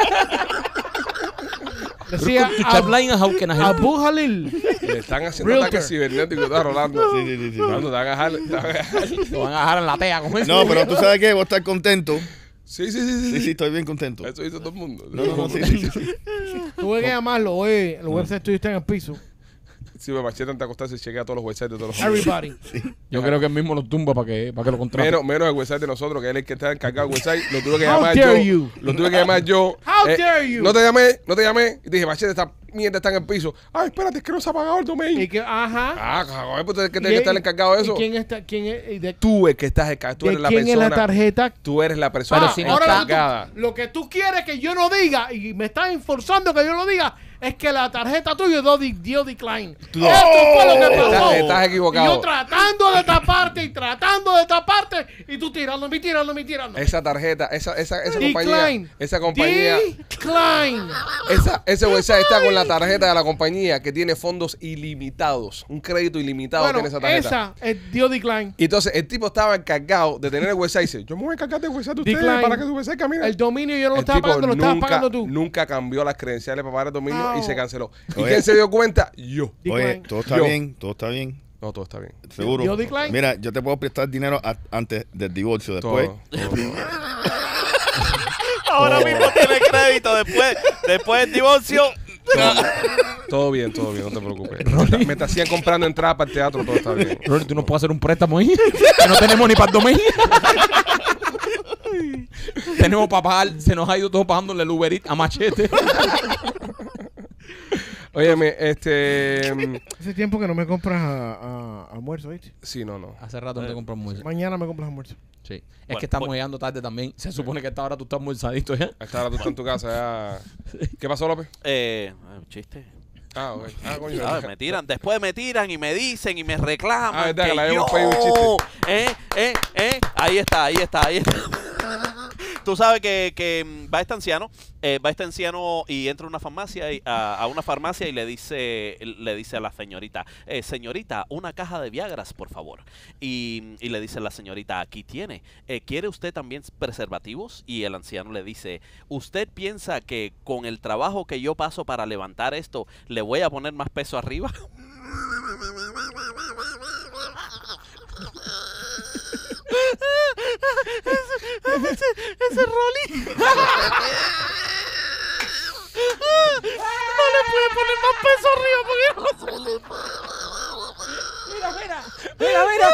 Decía Tu Chapline, how can I help you? Abu Halil. Le están haciendo Realtor. ataques cibernéticos. Está Rolando. Sí, sí, sí, sí. Rolando, te van a dejar. te van a dejar. Lo van a dejar en la tea como eso. No, pero tú sabes que voy a estar contento. Sí, sí, sí, sí. Sí, sí, estoy bien contento. Eso dice todo el mundo. No, no, no, sí, sí, sí, sí. Tuve que llamarlo, oye, el website tuyo está en el piso. Sí, me Machete antes de acostarse y chequea todos los websites de todos los Everybody. Yo creo que él mismo los tumba para que, para que lo contraten. Menos, menos el website de nosotros, que él es el que está encargado del website. Lo tuve que How llamar dare yo. you. Lo tuve que llamar yo. How dare you. No te llamé, no te llamé. Y dije, Machete, esta mierda está en el piso. Ay, espérate, es que no se ha pagado el domain. Y que, ajá. Ah, cabrón, pues tú eres el que ¿Y- tienes que estar encargado de y eso. ¿Quién está? ¿Quién es? y de, Tú es que estás encargado. Tú de eres la quién es persona. la tarjeta? Tú eres la persona Pero si no ahora está- lo, encargada. tú- lo que tú quieres que yo no diga y me estás forzando que yo lo diga es que la tarjeta tuya dio, di- dio decline. Esto fue lo que pasó. Estás- estás equivocado. Y yo tratando de taparte y tratando de taparte y tú tirándome y tirándome y tirándome. Esa tarjeta, esa, esa, esa compañía, Decline. esa compañía, Decline. esa, ese website está con la tarjeta de la compañía que tiene fondos ilimitados, un crédito ilimitado Bueno, tiene esa tarjeta. esa es dio decline. Y entonces el tipo estaba encargado de tener el website y dice, yo me voy a encargar del website de ustedes Decline. para que su website camine. El dominio yo no lo El estaba tipo pagando, lo estabas nunca, pagando tú. nunca cambió las credenciales para pagar el dominio No. y se canceló. ¿Y Oye. quién se dio cuenta? Yo. Oye, Decline. todo está Yo. bien, todo está bien. No, todo está bien. Seguro. ¿Dio decline? Mira, yo te puedo prestar dinero a- antes del divorcio. Después, Todo, todo. Ahora mismo tiene crédito. Después, después del divorcio, Todo bien, todo bien, no te preocupes. Me te hacían comprando entradas para el teatro, todo está bien. Rolly, tú no puedes hacer un préstamo ahí. Que no tenemos ni para el domingo. Tenemos para pagar, se nos ha ido todo pagándole el Uber Eats a Machete. Óyeme, este... Hace tiempo que no me compras a, a- almuerzo, ¿viste? Sí, no, no. Hace rato no te compro almuerzo. Mañana me compras almuerzo. Sí. Es Bueno, que estamos bueno. llegando tarde también. Se supone que a esta hora tú estás almorzadito ya. A esta hora tú estás en tu casa ya. ¿Qué pasó, López? Eh, un chiste. Ah, ok. Ah, coño. ¿Sabes? Me tiran, después me tiran y me dicen y me reclaman. Ah, verdad, que que le habíamos yo, pedido un chiste. Eh, eh, eh. Ahí está, ahí está, ahí está. Tú sabes que, que mm, va este anciano, eh, va este anciano y entra a una farmacia y, a, a una farmacia y le dice, le dice a la señorita, eh, señorita, una caja de Viagras, por favor. Y, y le dice la señorita, aquí tiene. Eh, ¿Quiere usted también preservativos? Y el anciano le dice, ¿usted piensa que con el trabajo que yo paso para levantar esto, le voy a poner más peso arriba? ese, ese, ese Rolly. No le puede poner más peso arriba porque no se le Mira, mira. Mira, mira.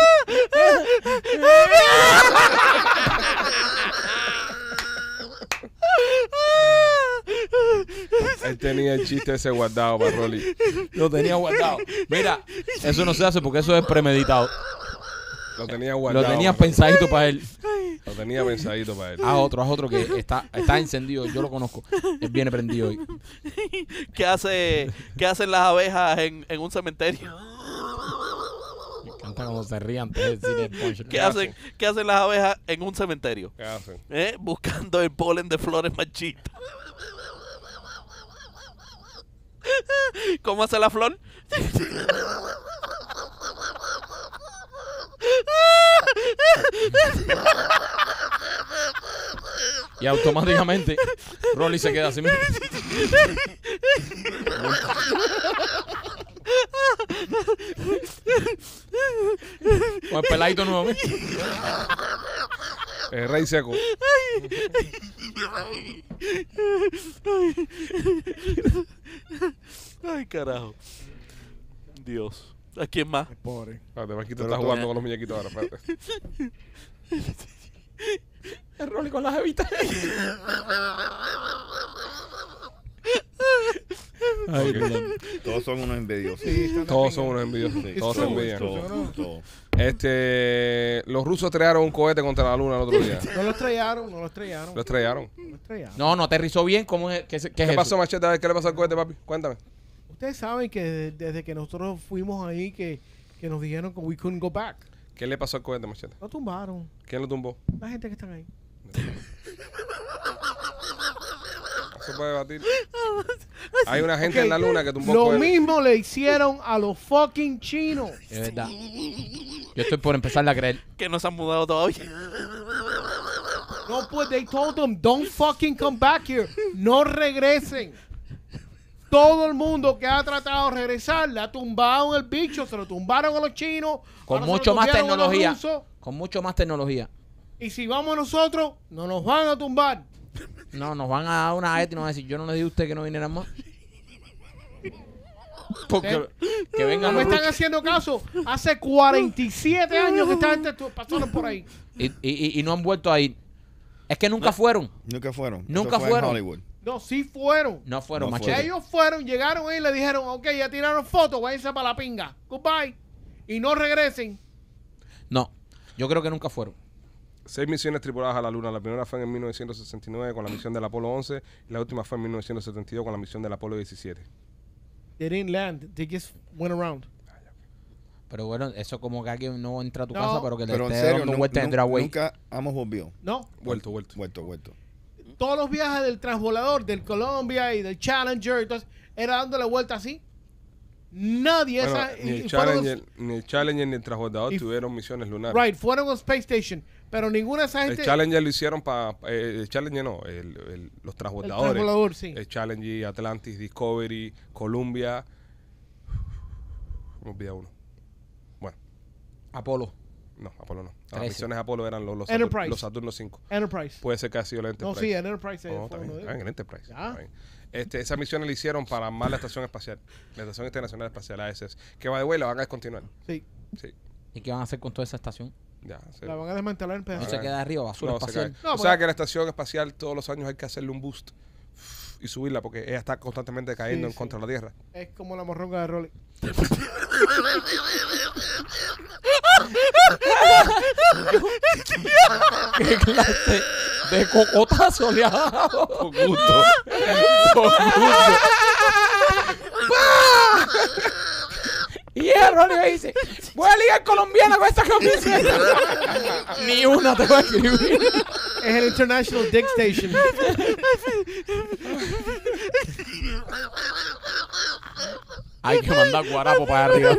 Él tenía el chiste ese guardado para Rolly. Lo tenía guardado. Mira, eso no se hace porque eso es premeditado. Lo tenía guardado. Lo tenía para Rolly. pensadito para él. Lo tenía pensadito para él. Haz otro, haz otro que está, está encendido. Yo lo conozco. Él viene prendido hoy. ¿Qué hace, qué hacen las abejas en, en un cementerio? Me encanta cuando se rían antes de decir el punchline. ¿Qué hacen, qué hacen las abejas en un cementerio? ¿Qué hacen? ¿Eh? Buscando el polen de flores marchitas. ¿Cómo hace la flor? Y automáticamente Rolly se queda así mismo. Con el peladito nuevamente. El rey seco. Ay, carajo. Dios. ¿A quién más? Pobre. Espérate, Marquito Pero está tú- jugando con los muñequitos ahora. Espérate. El Rolly con la jevita. Ay, Ok. perdón. Todos son unos envidiosos. Sí, están Todos también- son unos envidiosos. Sí. Todos se true, envidian. it's true. Todos, todos. Este, los rusos estrellaron un cohete contra la luna el otro día. No lo estrellaron, no lo estrellaron. Lo estrellaron. No lo estrellaron. No, no aterrizó bien. ¿Cómo es? ¿Qué, es- qué es ¿Qué eso? pasó, Machete? A ver, ¿qué le pasó al cohete, papi? Cuéntame. Ustedes saben que desde, desde que nosotros fuimos ahí que, que nos dijeron que we couldn't go back. ¿Qué le pasó al cohete, Machete? Lo tumbaron. ¿Quién lo tumbó? La gente que están ahí. No se puede debatir. Hay una gente Ok, en la luna que tumbó Lo cohetes. mismo le hicieron a los fucking chinos. Es verdad. Yo estoy por empezarle a creer. Que no se han mudado todavía. No, pues they told them, don't fucking come back here. No regresen. Todo el mundo que ha tratado de regresar le ha tumbado el bicho, se lo tumbaron a los chinos. Con ahora se lo mucho más tumbaron a los tecnología. rusos, Con mucho más tecnología. y si vamos nosotros, no nos van a tumbar. No, nos van a dar una ETA y nos van a decir, yo no le di a usted que no vinieran más. Porque que vengan No me los están rusos. haciendo caso. Hace cuarenta y siete años que esta gente estu- pasaron por ahí. Y, y- y- y no han vuelto a ir. Es que nunca fueron. Nunca fueron. Nunca Eso fue fueron. En Hollywood. No, sí fueron. No fueron, No machete. fueron. Ellos fueron, llegaron ahí y le dijeron, ok, ya tiraron fotos, váyanse para la pinga. Goodbye. Y no regresen. No, yo creo que nunca fueron. Seis misiones tripuladas a la luna. La primera fue en mil novecientos sesenta y nueve con la misión del Apolo once. Y la última fue en mil novecientos setenta y dos con la misión del Apolo diecisiete. They didn't land. They just went around. Pero bueno, eso como que alguien no entra a tu No, casa, pero que le Pero en esté serio, dando nu- vueltas en nu- driveway. nunca hemos volvido. No. Vuelto, vuelto. Vuelto, vuelto. Todos los viajes del transvolador, del Columbia y del Challenger, entonces, era dándole vuelta así. Nadie Bueno, esa. ni, y- el y fueron los- Challenger, ni el Challenger ni el transbordador y- tuvieron misiones lunares. Right, fueron a Space Station. Pero ninguna de esas El gente. Challenger lo hicieron para... el Challenger no, el, el- los el transbordadores. transvolador, sí. El Challenger, Atlantis, Discovery, Columbia. Me olvidé uno. Bueno, Apolo. No, Apolo no. Las trece. misiones Apolo eran los, los, Enterprise. Saturn, los Saturno cinco. Enterprise. Puede ser que ha sido el No, Enterprise. sí, Enterprise No, fue también, uno de ah, en ellos. el Enterprise. Ya. Está bien. Este, esa misión la hicieron para armar la estación espacial. La Estación Internacional Espacial, A S S. Que by the way la van a descontinuar. Sí. Sí. ¿Y qué van a hacer con toda esa estación? Ya. sí. La van a desmantelar en No pedazos. se queda arriba, basura No, se espacial. cae. No, o porque- sea que la estación espacial todos los años hay que hacerle un boost y subirla porque ella está constantemente cayendo Sí, en contra sí. de la Tierra. Es como la morronga de Rolly. ¿Qué clase de cocotazo le ha dado? Con gusto. Con gusto. Y el Rolly me dice, voy a ligar colombiana con esta camiseta. Ni una te voy a escribir. Es el International Dick Station. Hay que mandar guarapo para arriba.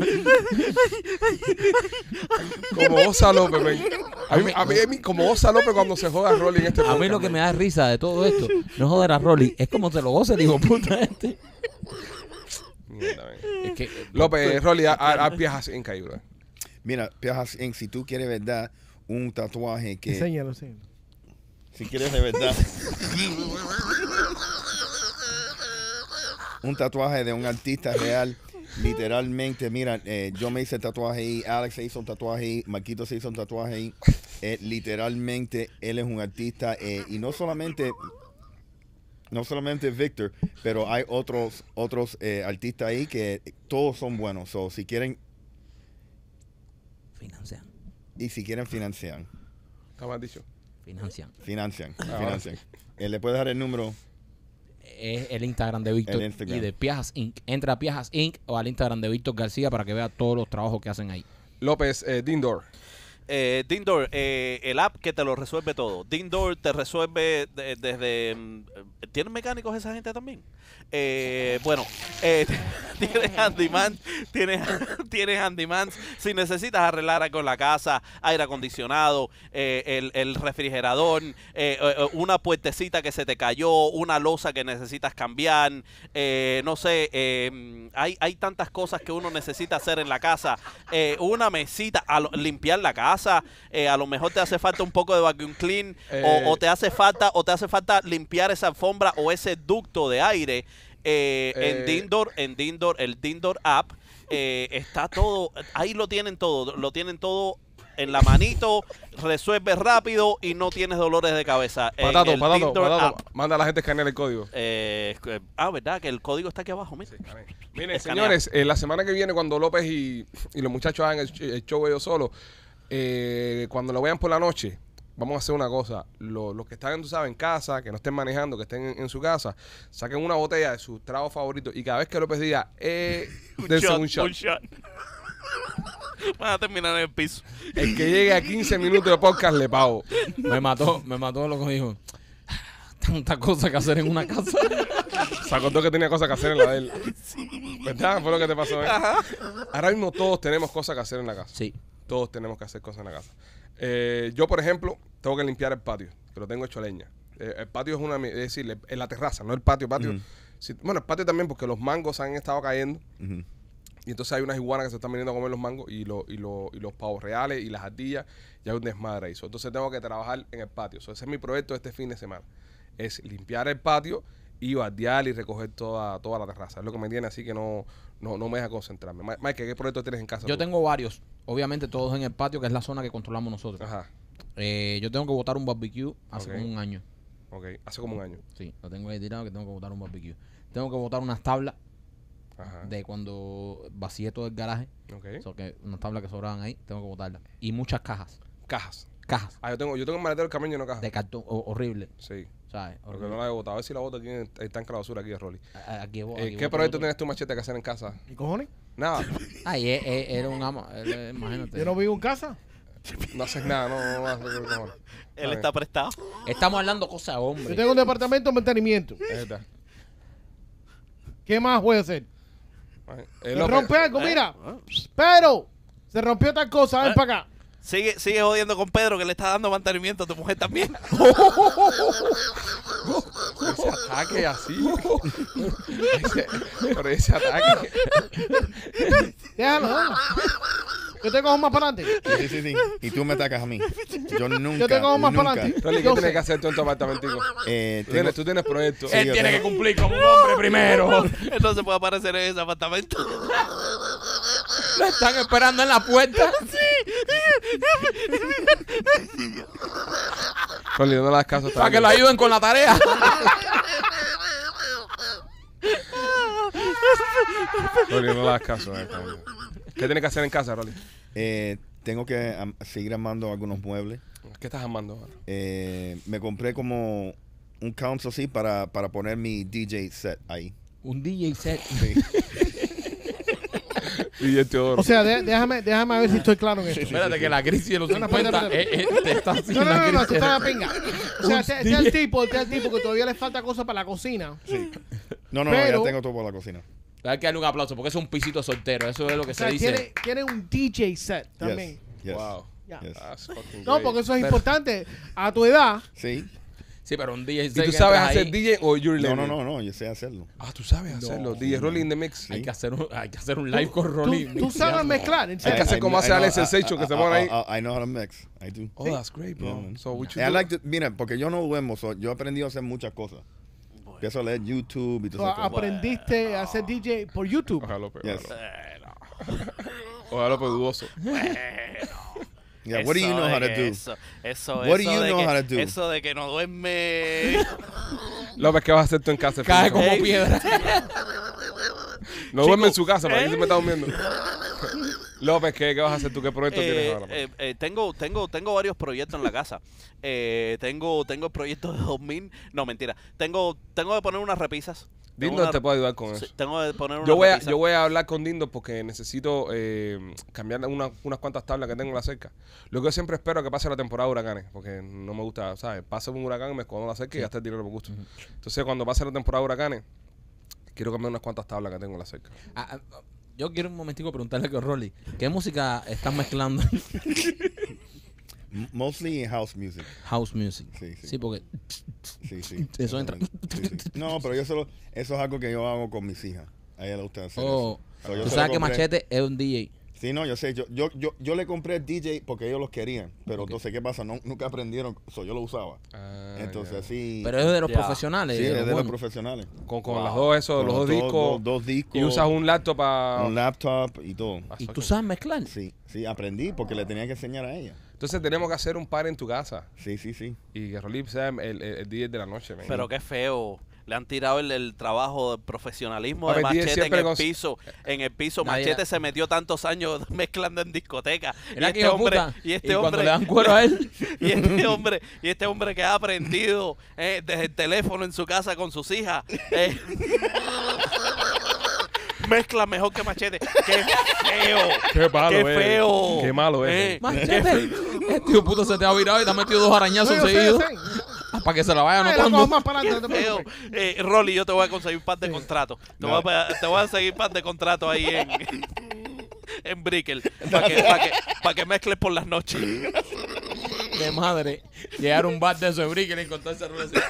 Como Osa López, men. A mí, a mí- a mí- como Osa López cuando se joda a Rolly en este A mí podcast, lo que men. me da risa de todo esto no es joder a Rolly, es como se lo goce, digo, puta este. Mierda, men. Es que, López, Rolly, haz piezas increíbles. Mira, Piajas Inc, si tú quieres verdad un tatuaje que... Enséñalo, enséñalo. Si quieres de verdad... un tatuaje de un artista real, literalmente, mira, eh, yo me hice el tatuaje ahí, Alex se hizo un tatuaje ahí, Marquito se hizo un tatuaje ahí. Eh, literalmente, él es un artista eh, y no solamente... No solamente Victor, pero hay otros otros eh, artistas ahí que todos son buenos. So, si quieren financian, y si quieren financiar, ¿Cómo has dicho? financian. financian, Ah, financian. Eh, le puedes dar el número. Es el Instagram de Víctor El Instagram. y de Piajas Incorporated. Entra a Piajas Incorporated o al Instagram de Víctor García para que vea todos los trabajos que hacen ahí. López, eh, Dindor. Eh, Dindor, eh, el app que te lo resuelve todo. Dindor te resuelve de- desde... mm, ¿Tienen mecánicos esa gente también? Eh, bueno, eh, tienes handyman, tienes, tienes handyman. Si necesitas arreglar algo en la casa, aire acondicionado, eh, el, el refrigerador, eh, eh, una puertecita que se te cayó, una losa que necesitas cambiar, eh, no sé, eh, hay, hay tantas cosas que uno necesita hacer en la casa. Eh, una mesita, a lo- limpiar la casa, eh, a lo mejor te hace falta un poco de vacuum clean Eh. o, o te hace falta o te hace falta limpiar esa alfombra o ese ducto de aire. Eh, Eh. en Dindor, en Dindor, el Dindor app eh, está todo, ahí lo tienen todo, lo tienen todo en la manito, resuelve rápido y no tienes dolores de cabeza. En Patato, el patato, Dindor patato. app. Manda a la gente a escanear el código. Eh, ah, ¿verdad? Que el código está aquí abajo, mira. Miren, Escanear. señores, eh, la semana que viene cuando López y, y los muchachos hagan el, sh- el show ellos solos, eh, cuando lo vean por la noche, vamos a hacer una cosa. Lo- Los que están, tú sabes, en casa, que no estén manejando, que estén en, en su casa, saquen una botella de su trago favorito y cada vez que López diga, eh, dense un shot. un shot. Van a terminar en el piso. El que llegue a quince minutos de podcast le pago. Me mató, me mató lo que dijo. Tanta cosa que hacer en una casa. Se acordó que tenía cosas que hacer en la de él. ¿Verdad? Fue lo que te pasó. ¿eh? Ahora mismo todos tenemos cosas que hacer en la casa. Sí. Todos tenemos que hacer cosas en la casa. Eh, yo, por ejemplo, tengo que limpiar el patio, que lo tengo hecho leña. Eh, el patio es una, es decir, en la terraza, no el patio, patio. Ujú. Sí, bueno, el patio también porque los mangos han estado cayendo Ujú. y entonces hay unas iguanas que se están viniendo a comer los mangos y, lo- y, lo- y los pavos reales y las ardillas y hay un desmadre ahí. So, entonces tengo que trabajar en el patio. So, ese es mi proyecto de este fin de semana. Es limpiar el patio y bardear y recoger toda, toda la terraza. Es lo que me tiene así que no, no, no me deja concentrarme. Ma- Mike, ¿qué proyecto tienes en casa? Yo tú? tengo varios. Obviamente todos en el patio, que es la zona que controlamos nosotros. Ajá, Eh, yo tengo que botar un barbecue hace Ok. como un año. ok. Hace como un año. Sí, lo tengo ahí tirado que tengo que botar un barbecue. Tengo que botar unas tablas Ajá. de cuando vacié todo el garaje. Ok. O sea, que unas tablas que sobraban ahí, tengo que botarlas. Y muchas cajas. Cajas. Cajas Ah, yo tengo, yo tengo un maletero del camión lleno de cajas. de cartón ho- horrible. Sí. ¿Sabes? Porque Horrible. no la he botado. A ver si la bota tiene el tanque de la basura aquí de Rolly. A- a- Aquí, bo- Eh, aquí ¿Qué boto proyecto otro. tienes tú, Machete, que hacer en casa? ¿Y cojones? Nada. Ay, e- e- era un ama. él, eh, Imagínate. Yo no vivo en casa. No haces nada, no, no, no, no, no, no. Él está prestado. Estamos hablando cosas, Yo hombre. tengo un departamento de mantenimiento. Es verdad. ¿Qué más voy a hacer? Eh, Se López, rompe algo, mira. Pero se rompió tal cosa, ven ¿Eh? para acá. Sigue, sigue jodiendo con Pedro que le está dando mantenimiento a tu mujer también. ese ataque así. Ese- pero ese ataque. Déjalo. déjalo. Yo te cojo más para adelante. Sí, sí, sí. Y tú me atacas a mí. Yo nunca. Yo te cojo más nunca. para adelante. Rolly, ¿qué Yo tienes sé. que hacer tú en tu apartamentico? Eh, Tú tengo- tienes, tú tienes proyectos. Él yo tiene tengo- que cumplir como un hombre primero. Él no se puede aparecer en ese apartamento. Lo están esperando en la puerta. Rolly, no le das caso. Para que lo ayuden con la tarea. Rolly, no le das caso. eh, está bien. ¿Qué tienes que hacer en casa, Rolly? eh, tengo que am- seguir armando algunos muebles. ¿Qué estás armando ahora? Eh, me compré como un console así para, para poner mi D J set ahí. Un D J set. Sí. Y este oro. O sea, de- déjame, déjame ver si estoy claro en esto. Espérate que la crisis de los No, no, cincuenta espérate, eh, eh, te está haciendo No, no, no, no, la tú crisis. estás pinga. O sea, este, este es el tipo, este es el tipo que todavía le falta cosas para la cocina. No, no, Pero- no, ya tengo todo para la cocina. Hay que darle un aplauso porque es un pisito soltero. Eso es lo que O sea, se dice. tiene, tiene un D J set también. Yes, yes, Wow. Ya. yes. That's fucking No, great. porque eso es Pero- importante. A tu edad, Sí. Sí, pero un D J ¿Y set tú que sabes entras hacer ahí, D J o you're No, no, learning? no, no, yo sé hacerlo. Ah, tú sabes hacerlo. D J Rolly in the mix. Hay que hacer un, hay que hacer un live con Rolly. tú, tú sabes mezclar. ¿en Hay serio? que hacer como I- hace I know- Alex I- Sensation que I- se pone ahí. I, I, I know how to mix. I do. Oh, that's great, bro. Yeah, man. So what you And I do? like to, mira, porque yo no duermo, so yo he aprendido a hacer muchas cosas. Empiezo a leer YouTube y So, todo eso. aprendiste a hacer D J por YouTube. Ojalá, pero. Yes. Ojalá, pero dudoso. Yeah, what do you know how to do? Eso, eso, What do eso you de know que, how to do? Eso de que no duerme. López, ¿qué vas a hacer tú en casa? Cae Felipe? como Ey. piedra. No duerme en su casa, ¿para qué se me está durmiendo? López, ¿qué, ¿qué vas a hacer tú? ¿Qué proyecto Eh, tienes ahora? eh, eh, tengo, tengo, tengo varios proyectos en la casa. Eh, tengo, tengo el proyecto de dos mil. No, mentira. Tengo, tengo que poner unas repisas. Tengo Dindo una- te puede ayudar con sí, eso. tengo que poner unas Yo voy, a, repisas. yo voy a hablar con Dindo porque necesito eh, cambiar una- unas cuantas tablas que tengo en la cerca. Lo que yo siempre espero es que pase la temporada de huracanes, porque no me gusta, ¿sabes? Pasa un huracán, me escondo la cerca y ya está el dinero por gusto. Entonces, cuando pase la temporada de huracanes, quiero cambiar unas cuantas tablas que tengo en la cerca. Ah, ah, yo quiero un momentico preguntarle a Rolly, ¿qué música estás mezclando? M- Mostly house music. House music. Sí, sí. Sí, porque Sí, sí. Eso entra. Sí, sí. No, pero yo solo, eso es algo que yo hago con mis hijas. A ella le gusta hacer oh, eso. So, yo tú se sabes lo que compré- Machete es un D J. Sí, no, yo sé. Yo, yo, yo, yo le compré el D J porque ellos los querían. Pero entonces, ¿qué pasa? No, nunca aprendieron. So, yo lo usaba. Ah, Entonces, ya. así. Pero es de los Ya. profesionales. sí, de es los de los buenos. profesionales. Con, con Wow. las dos, eso, Con los dos dos- discos. dos- dos discos. Y usas un laptop para. Un laptop y todo. ¿Y tú sabes mezclar? Sí, sí, aprendí porque le tenía que enseñar a ella. Entonces, tenemos que hacer un par en tu casa. Sí, sí, sí. Y que Rolly sea el, el, el D J de la noche. man. Pero qué feo. Le han tirado el, el trabajo de profesionalismo A de ver, D J Machete en siempre el con- piso. En el piso. Nadie- Machete se metió tantos años mezclando en discoteca. Y Mira que este hijo de hombre, puta. y este y cuando hombre, le dan cuero a él, y este hombre, y este hombre que ha aprendido eh, desde el teléfono en su casa con sus hijas. eh, mezcla mejor que Machete. ¡Qué feo! Qué malo ¡Qué es. feo! Qué malo es. Eh, Machete, este hijo puto se te ha virado y te ha metido dos arañazos No, yo sé, yo seguidos sé. para que se la vaya Ay, la cojo anotando. más para adelante, no te Feo. preocupes. Eh, Rolly, yo te voy a conseguir un par de contratos. Te, voy a, pa- te voy a seguir un par de contratos ahí en, en Brickell para que, pa que, pa que mezcles por las noches. De madre, llegar a un bar de eso de Brickell y encontrarse a Rolly así.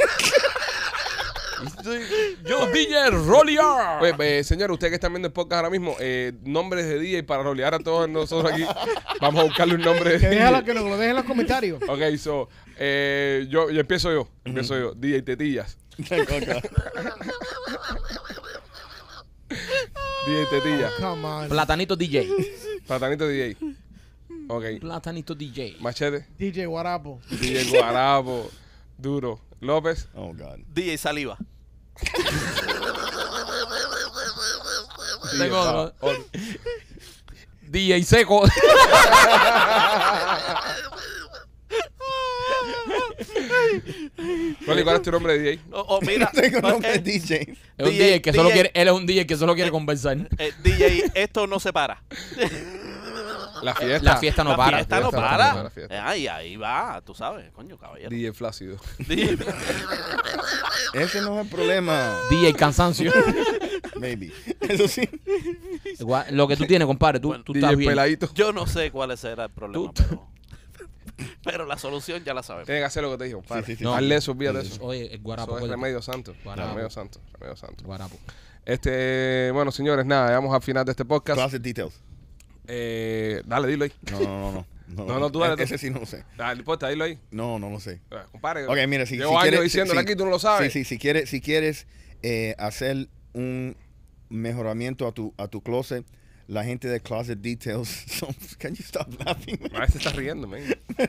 Yo, D J Rolly R. Pues, eh, señor, usted que está viendo el podcast ahora mismo, eh, nombres de D J para Rolly. Ahora todos nosotros aquí vamos a buscarle un nombre de Que, déjalo, D que nos lo dejen en los comentarios. J. Ok, so, eh, yo, yo empiezo yo. Empiezo yo. D J Tetillas. D J Tetillas. Come on. Platanito D J. Platanito D J. Ok. Platanito D J. Machete. D J Guarapo. D J Guarapo. Duro. López. Oh, God. D J Saliva. Tengo Pa- otro. otro. D J Seco. Rolly, ¿cuál es tu nombre de D J? O, o mira, Tengo nombre eh, de D J. Es un D J, D J que solo D J. quiere, él es un D J que solo quiere conversar. eh, D J, esto no se para. La fiesta. La fiesta no La para. fiesta no fiesta no para. para, la fiesta. Eh, Ahí, ahí va, tú sabes, coño, caballero. D J Flácido. D J. Ese no es el problema. D J Cansancio. Maybe. Eso sí. Igual, lo que tú tienes, compadre, tú, tú D estás J bien. Peladito. Yo no sé cuál será el problema, Tú- pero, pero la solución ya la sabemos. Tienes que hacer lo que te dijo, compadre. Sí, sí, sí. No. Hazle eso, olvídate de eso. Oye, el guarapo. Eso es oye, remedio santo. Guarapo. Remedio santo. Remedio santo. Guarapo. Este, bueno, señores, nada, llegamos al final de este podcast. Closet details. Eh, dale, dilo ahí. No, no, no. no. No, No, no, tú dale, E- tú. Ese sí no lo sé. Dale, importa, dilo ahí. No, no lo sé. Eh, Compadre. Ok, mira, si, llevo si años quieres... diciéndole si- aquí, tú no lo sabes. Sí, sí, si quieres, si quieres eh, hacer un mejoramiento a tu, a tu closet, la gente de Closet Details son... Can you stop laughing? man? A veces estás riendo, man.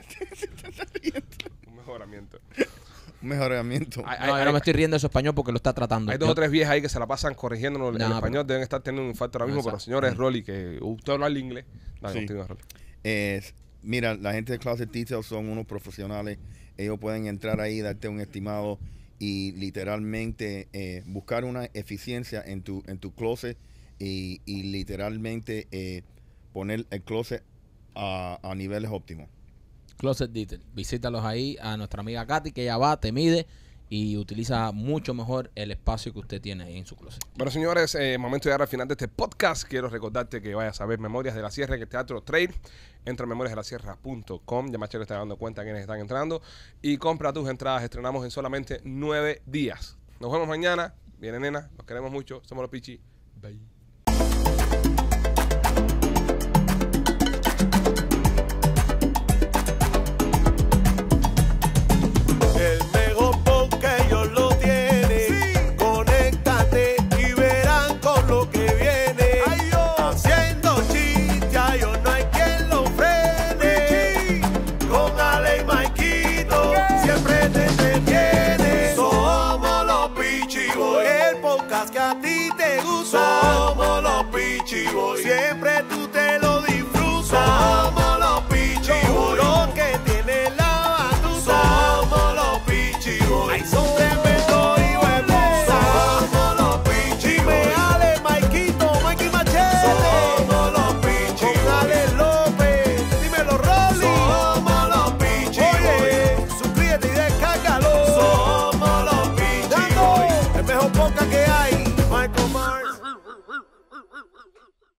Un mejoramiento. Un mejoramiento. Hay, No, yo hay- no me estoy riendo de su español porque lo está tratando. hay dos Yo- o tres viejas ahí que se la pasan corrigiéndonos el No, español. pero- Deben estar teniendo un infarto ahora mismo. Exacto. Pero señores, Rolly, que usted habla el inglés. Dale, Sí. continúa, Rolly. Es- mira, la gente de Closet Details son unos profesionales. Ellos pueden entrar ahí, darte un estimado y literalmente eh, buscar una eficiencia en tu, en tu closet y, y literalmente eh, poner el closet a, a niveles óptimos. Closet Detail. Visítalos ahí a nuestra amiga Katy, que ella va, te mide y utiliza mucho mejor el espacio que usted tiene ahí en su closet. Bueno, señores, eh, momento de llegar al final de este podcast. Quiero recordarte que vayas a ver Memorias de la Sierra en el Teatro Trail. Entra a memorias de la sierra punto com. Ya Machero está dando cuenta de quienes están entrando. Y compra tus entradas. Estrenamos en solamente nueve días. Nos vemos mañana. Viene, nena. Los queremos mucho. Somos los Pichi. Bye.